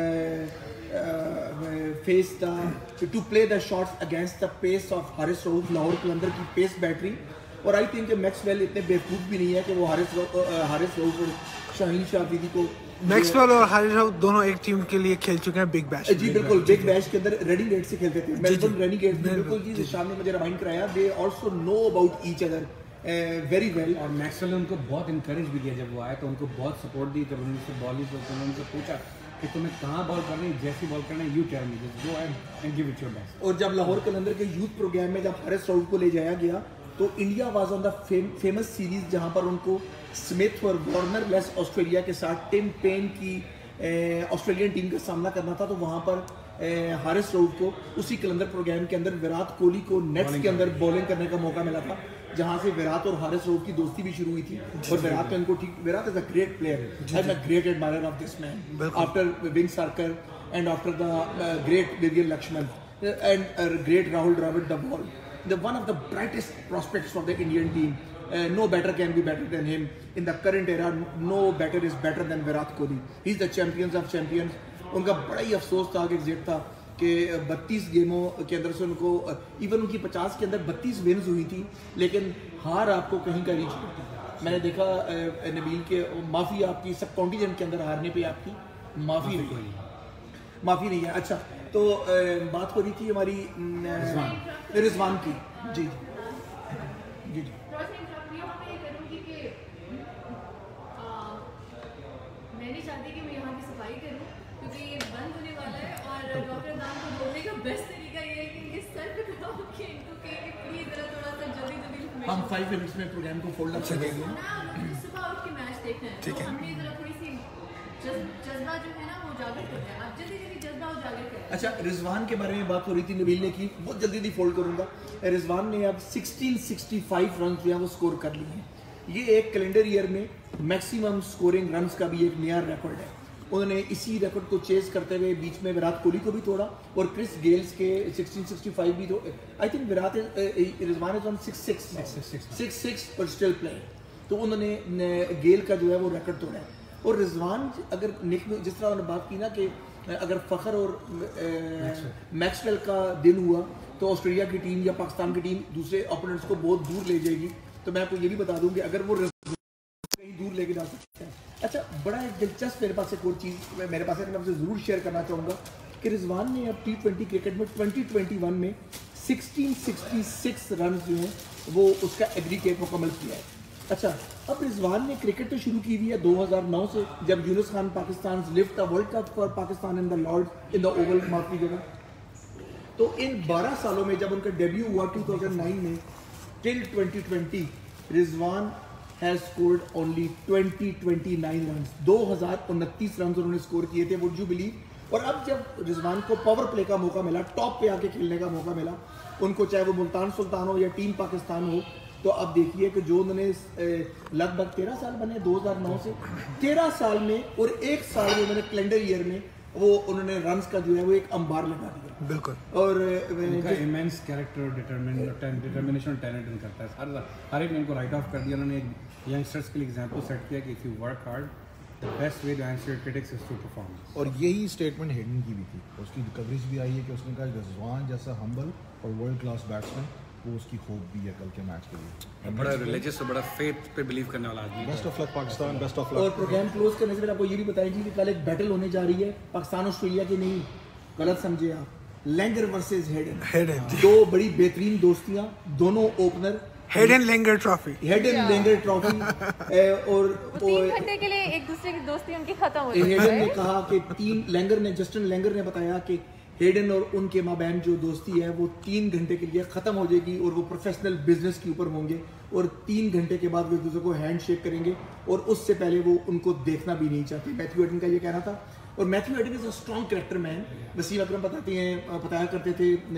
uh, face the to play the shots against the pace of Haris Rauf, Lahore Qalandar की पेस बैटरी, और आई थिंक मैक्सवेल इतने बेवकूफ़ भी नहीं है कि वो हारिस हारिस राउफ और शाहीन शाह अफरीदी को मैक्सवेल और हारिस राउफ दोनों एक टीम के लिए खेल चुके हैं बिग बैश। जी बिल्कुल, बिग बैश के अंदर रेनीगेट से खेलते थे, मेलबर्न रेनीगेट्स बिल्कुल जी, शाम ने मुझे रिमाइंड कराया they also know about each other very well. और मैक्सवेल ने उनको बहुत इंकरेज भी किया, जब वो आए तो उनको बहुत सपोर्ट दी, जब उनसे बॉल तो उन्होंने उनसे पूछा कि तुम्हें कहाँ बॉल करनी है, जैसी बॉल करना है you tell me, just go ahead and give it your best. और जब लाहौर कलंदर के यूथ प्रोग्राम में जब हारिस राउफ को ले जाया गया तो India was on the famous series जहां पर उनको स्मिथ और वार्नर लेस ऑस्ट्रेलिया के साथ टिम पेन की ऑस्ट्रेलियन टीम का सामना करना था, तो वहां पर हारिस राउफ को उसी कलंदर प्रोग्राम के अंदर विराट कोहली को नेट्स के अंदर बॉलिंग करने का मौका मिला था, जहां से विराट और हारिस राउफ की दोस्ती भी शुरू हुई थी। और विराट ने उनको ठीक, Virat is a great player, I am a great admirer of this man after Vengsarkar and after the great Vivian Laxman and great Rahul Dravid the ball, the one of the brightest prospects for the Indian team. Uh, no better can be better than him in the current era. No better is better than Virat Kohli. He's the champions of champions. उनका बड़ा ही अफसोस था, एग्जैक्ट था कि बत्तीस गेमों के अंदर से उनको इवन उनकी पचास के अंदर बत्तीस विन्स हुई थी, लेकिन हार आपको कहीं का रीच करती है। मैंने देखा नबील के माफ़ी आपकी सब कॉन्टिजेंट के अंदर हारने पे आपकी माफ़ी नहीं है, माफ़ी नहीं है। अच्छा, तो बात हो रही थी हमारी रिजवान की। जी जी जी मैं नहीं चाहती कि मैं यहाँ की सफाई करूँ क्योंकि ये बंद होने वाला है, और डॉक्टर दाम को बोलने का बेस्ट तरीका ये है कि इनके सर पे खड़ा होकर इनको कहें प्लीज जरा थोड़ा सा जल्दी जल्दी हम फाइव मिनट्स में प्रोग्राम को फोल्ड अप करेंगे। सुबह उठ के मैच देखना है, तो हमने जरा थोड़ी सी जज्बा जो है ना वो उजागर करते हैं, आप जल्दी जल्दी जज्बा उजागर करें। अच्छा, रिजवान के बारे में बात हो रही थी, नबील ने की, बहुत जल्दी जल्दी फोल्ड करूंगा। रिजवान ने अब सोलह सौ पैंसठ रन जो है वो स्कोर कर लिए हैं। ये एक कैलेंडर ईयर में मैक्सिमम स्कोरिंग रन्स का भी एक नया रिकॉर्ड है। उन्होंने इसी रिकॉर्ड को चेस करते हुए बीच में विराट कोहली को भी तोड़ा और क्रिस गेल्स के सोलह सौ पैंसठ भी तो I think Virat Rizwan is on six six पर स्टिल प्लेइंग, तो उन्होंने गेल का जो है वो रिकॉर्ड तोड़ा है। और रिजवान अगर निक जिस तरह उन्होंने बात की ना कि अगर फ़खर और मैक्सवेल का दिन हुआ तो ऑस्ट्रेलिया की टीम या पाकिस्तान की टीम दूसरे ओपोनेंट्स को बहुत दूर ले जाएगी, तो मैं आपको ये भी बता दूं कि अगर वो कहीं दूर लेके जा सकते हैं। अच्छा, बड़ा एक दिलचस्प मेरे पास एक और चीज़ मेरे पास है, मैं आपसे ज़रूर शेयर करना चाहूँगा कि रिजवान ने अब टी ट्वेंटी क्रिकेट में ट्वेंटी ट्वेंटी वन में सिक्सटीन सिक्सटी सिक्स रन जो हैं वो उसका एग्रीगेट मुकम्मल किया है। अच्छा, अब रिजवान ने क्रिकेट तो शुरू की हुई है दो हज़ार नौ से, जब Younis Khan Pakistan lift the world cup for Pakistan in the Lord in the Oval माफ कीजिएगा। तो इन बारह सालों में जब उनका डेब्यू हुआ दो हज़ार नौ में till twenty twenty, Rizwan has scored only twenty twenty nine run, दो हज़ार उनतीस रन उन्होंने स्कोर किए थे, वुड यू बिलीव। और अब जब रिजवान को पावर प्ले का मौका मिला, टॉप पे आके खेलने का मौका मिला उनको, चाहे वो मुल्तान सुल्तान हो या टीम पाकिस्तान हो, तो अब देखिए कि जो उन्होंने लगभग तेरह साल बने दो हज़ार नौ से, तेरह साल में और एक साल में उन्होंने कैलेंडर ईयर में वो उन्होंने रन्स का जो है वो एक अंबार लगा दिया। बिल्कुल। और उनका इमेंस कैरेक्टर, डिटर्मिनेशन, टैलेंट करता है, हर हर एक ने उनको राइट ऑफ कर दिया। उन्होंने यंगस्टर्स के लिए एग्जांपल सेट किया कि if you work hard the best way to answer critics is to perform. और यही स्टेटमेंट हेडन की भी थी, उसकी कवरेज भी आई है कि उसने कहा रिजवान जैसा हम्बल और वर्ल्ड क्लास बैट्समैन वो उसकी होप भी है कल के मैच के लिए। बड़ा रिलीजियस और बड़ा फेथ पे बिलीव करने वाला आदमी। Best of luck Pakistan, best of और लक। प्रोग्राम क्लोज करने से पहले आपको ये भी बताएंगे कि कल एक बैटल होने जा रही है पाकिस्तान ऑस्ट्रेलिया की, नहीं गलत समझे आप, लैंगर वर्सेस हेडन। हेडन दो बड़ी बेहतरीन दोस्तियां, दोनों opener, Hayden Langer trophy, Hayden Langer trophy. और तीन घंटे के लिए एक दूसरे की दोस्ती उनकी खत्म हो गई। हेडन ने कहा कि तीन लेंगर ने जस्टिन लेंगर ने बताया कि हेडन और उनके माबैन जो दोस्ती है वो तीन घंटे के लिए ख़त्म हो जाएगी और वो प्रोफेशनल बिजनेस के ऊपर होंगे और तीन घंटे के बाद वो एक दूसरे को हैंड शेक करेंगे और उससे पहले वो उनको देखना भी नहीं चाहते। मैथ्यू हेडन का ये कहना था। और Matthew Hayden is a strong character man. Wasim Akram बताते हैं बताया करते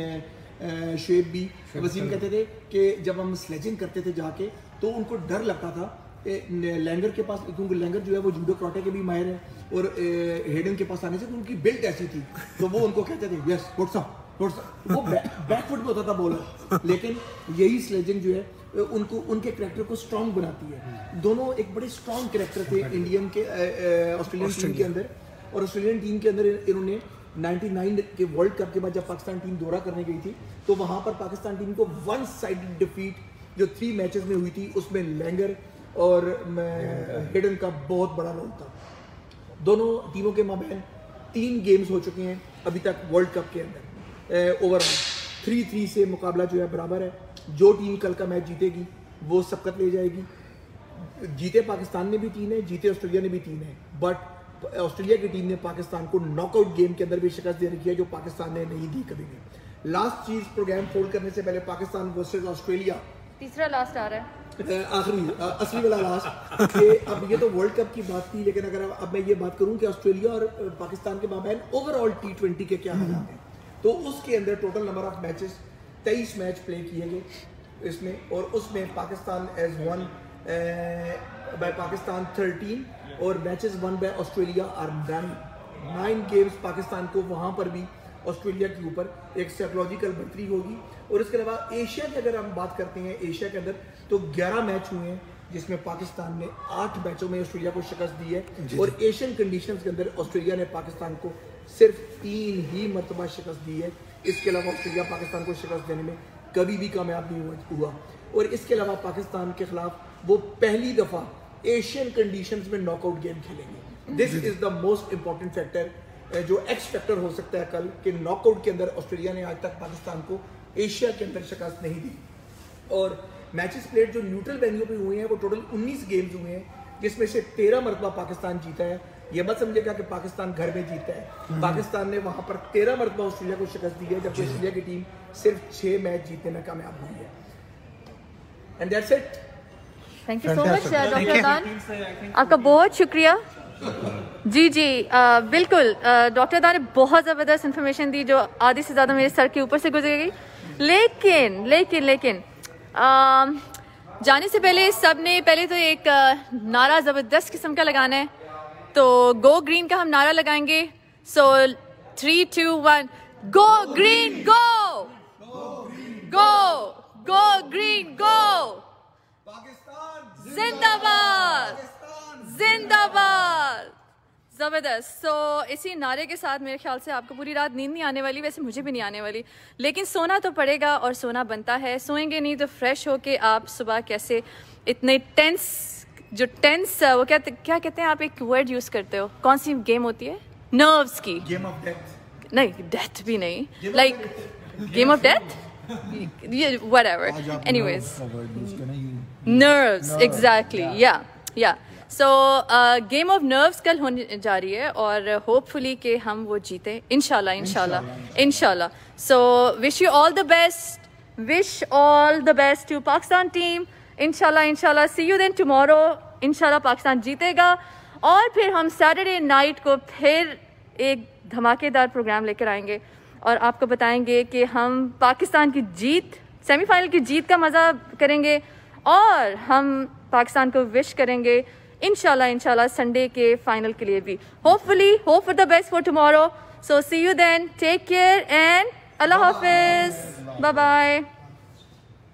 थे, शेब भी वसीम कहते थे कि जब हम स्लेजिंग करते थे जाके तो उनको डर लगता था लैंगर के पास, क्योंकि लैंगर जो है वो जूडो कराटे के भी माहिर है और हेडन के पास आने से उनकी बिल्ड ऐसी थी तो वो उनको कहते थे yes what's up what's up, वो बैकफुट में होता था बॉलर। लेकिन यही स्लेजिंग जो है उनको उनके कैरेक्टर को स्ट्रॉन्ग बनाती है। दोनों एक बड़े स्ट्रॉन्ग कैरेक्टर थे इंडियन के ऑस्ट्रेलियन टीम के अंदर। और ऑस्ट्रेलियन टीम के अंदर इन्होंने निन्यानवे के वर्ल्ड कप के बाद जब पाकिस्तान टीम दौरा करने गई थी तो वहाँ पर पाकिस्तान टीम को वन साइडेड डिफीट जो थ्री मैचेस में हुई थी उसमें लैंगर और हिडन का बहुत बड़ा रोल था। दोनों टीमों के माबैन तीन गेम्स हो चुके हैं अभी तक वर्ल्ड कप के अंदर। ओवरऑल थ्री थ्री से मुकाबला जो है बराबर है। जो टीम कल का मैच जीतेगी वो सबकत ले जाएगी। जीते पाकिस्तान ने भी तीन है, जीते ऑस्ट्रेलिया ने भी तीन है, बट ऑस्ट्रेलिया की टीम ने पाकिस्तान को नॉकआउट गेम के अंदर भी शिकस्त दे रखी है जो पाकिस्तान ने नहीं दी कभी भी। लास्ट चीज प्रोग्राम फोल्ड करने से पहले पाकिस्तान वर्सेस ऑस्ट्रेलिया, तीसरा लास्ट आ रहा है, आखिरी असली वाला लास्ट कि अब ये तो वर्ल्ड कप की बात थी, लेकिन अगर अब मैं ये बात करूं कि ऑस्ट्रेलिया और पाकिस्तान के माबैन ओवरऑल टी ट्वेंटी के क्या हालात हैं, तो उसके अंदर टोटल नंबर ऑफ मैचेस तेईस मैच प्ले किए गए इसमें, और उसमें Pakistan as won by Pakistan thirteen और matches won by Australia are nine nine games Pakistan को वहाँ पर भी ऑस्ट्रेलिया के ऊपर एक साइकोलॉजिकल बढ़तरी होगी। और इसके अलावा एशिया की अगर हम बात करते हैं, एशिया के अंदर तो ग्यारह मैच हुए हैं जिसमें पाकिस्तान ने आठ मैचों में ऑस्ट्रेलिया को शिकस्त दी है, और एशियन कंडीशंस के अंदर ऑस्ट्रेलिया ने पाकिस्तान को सिर्फ तीन ही मरतबा शिकस्त दी है। इसके अलावा ऑस्ट्रेलिया पाकिस्तान को शिकस्त देने में कभी भी कामयाब नहीं हुआ। और इसके अलावा पाकिस्तान के खिलाफ वो पहली दफ़ा एशियन कंडीशंस में नॉकआउट गेम खेलेंगे। This is the most important factor जो एक्स फैक्टर हो सकता है कल कि नॉकआउट के अंदर ऑस्ट्रेलिया ने आज तक पाकिस्तान को एशिया के अंदर शिकस्त नहीं दी। और मैचेस प्लेड जो न्यूट्रल वेन्यू पे हुए हैं वो टोटल उन्नीस गेम्स हुए हैं, जिसमें से तेरह मरतबा पाकिस्तान जीता है। ये मत समझेगा कि पाकिस्तान घर में जीता है, पाकिस्तान ने वहां पर तेरह मरतबा ऑस्ट्रेलिया को शिकस्त दी है, जबकि ऑस्ट्रेलिया की टीम सिर्फ छह मैच जीतने में कामयाब हुई है। And that's it. Thank you so much doctor दान, आपका बहुत शुक्रिया। जी जी आ, बिल्कुल डॉक्टर दान ने बहुत ज़बरदस्त इन्फॉर्मेशन दी जो आधी से ज़्यादा मेरे सर के ऊपर से गुजर गई। लेकिन लेकिन लेकिन आ, जाने से पहले सब ने पहले तो एक आ, नारा ज़बरदस्त किस्म का लगाना है, तो गो ग्रीन का हम नारा लगाएंगे। So three two one, go green go, go go green go, जिंदाबाद जिंदाबाद, जबरदस्त। सो so, इसी नारे के साथ मेरे ख्याल से आपको पूरी रात नींद नहीं आने वाली, वैसे मुझे भी नहीं आने वाली, लेकिन सोना तो पड़ेगा और सोना बनता है। सोएंगे नहीं तो फ्रेश होके आप सुबह कैसे इतने टेंस, जो टेंस वो क्या क्या कहते हैं, आप एक वर्ड यूज करते हो, कौन सी गेम होती है, नर्व्स की गेम ऑफ डेथ, नहीं डेथ भी नहीं, like game of death, whatever, anyways nerves, exactly, yeah yeah so game of nerves कल होने जा रही है और होपफुली कि हम वो जीते इंशाल्लाह इंशाल्लाह इंशाल्लाह। So wish you all the best, wish all the best to Pakistan team, इंशाल्लाह इंशाल्लाह। सी यू देन टुमारो, इंशाल्लाह पाकिस्तान जीतेगा और फिर हम सैटरडे नाइट को फिर एक धमाकेदार प्रोग्राम लेकर आएंगे और आपको बताएंगे कि हम पाकिस्तान की जीत, सेमीफाइनल की जीत का मज़ा करेंगे और हम पाकिस्तान को विश करेंगे इंशाल्लाह इंशाल्लाह संडे के फाइनल के लिए भी। Hopefully hope for the best for tomorrow. So see you then, take care and अल्लाह हाफिज, बाय बाय।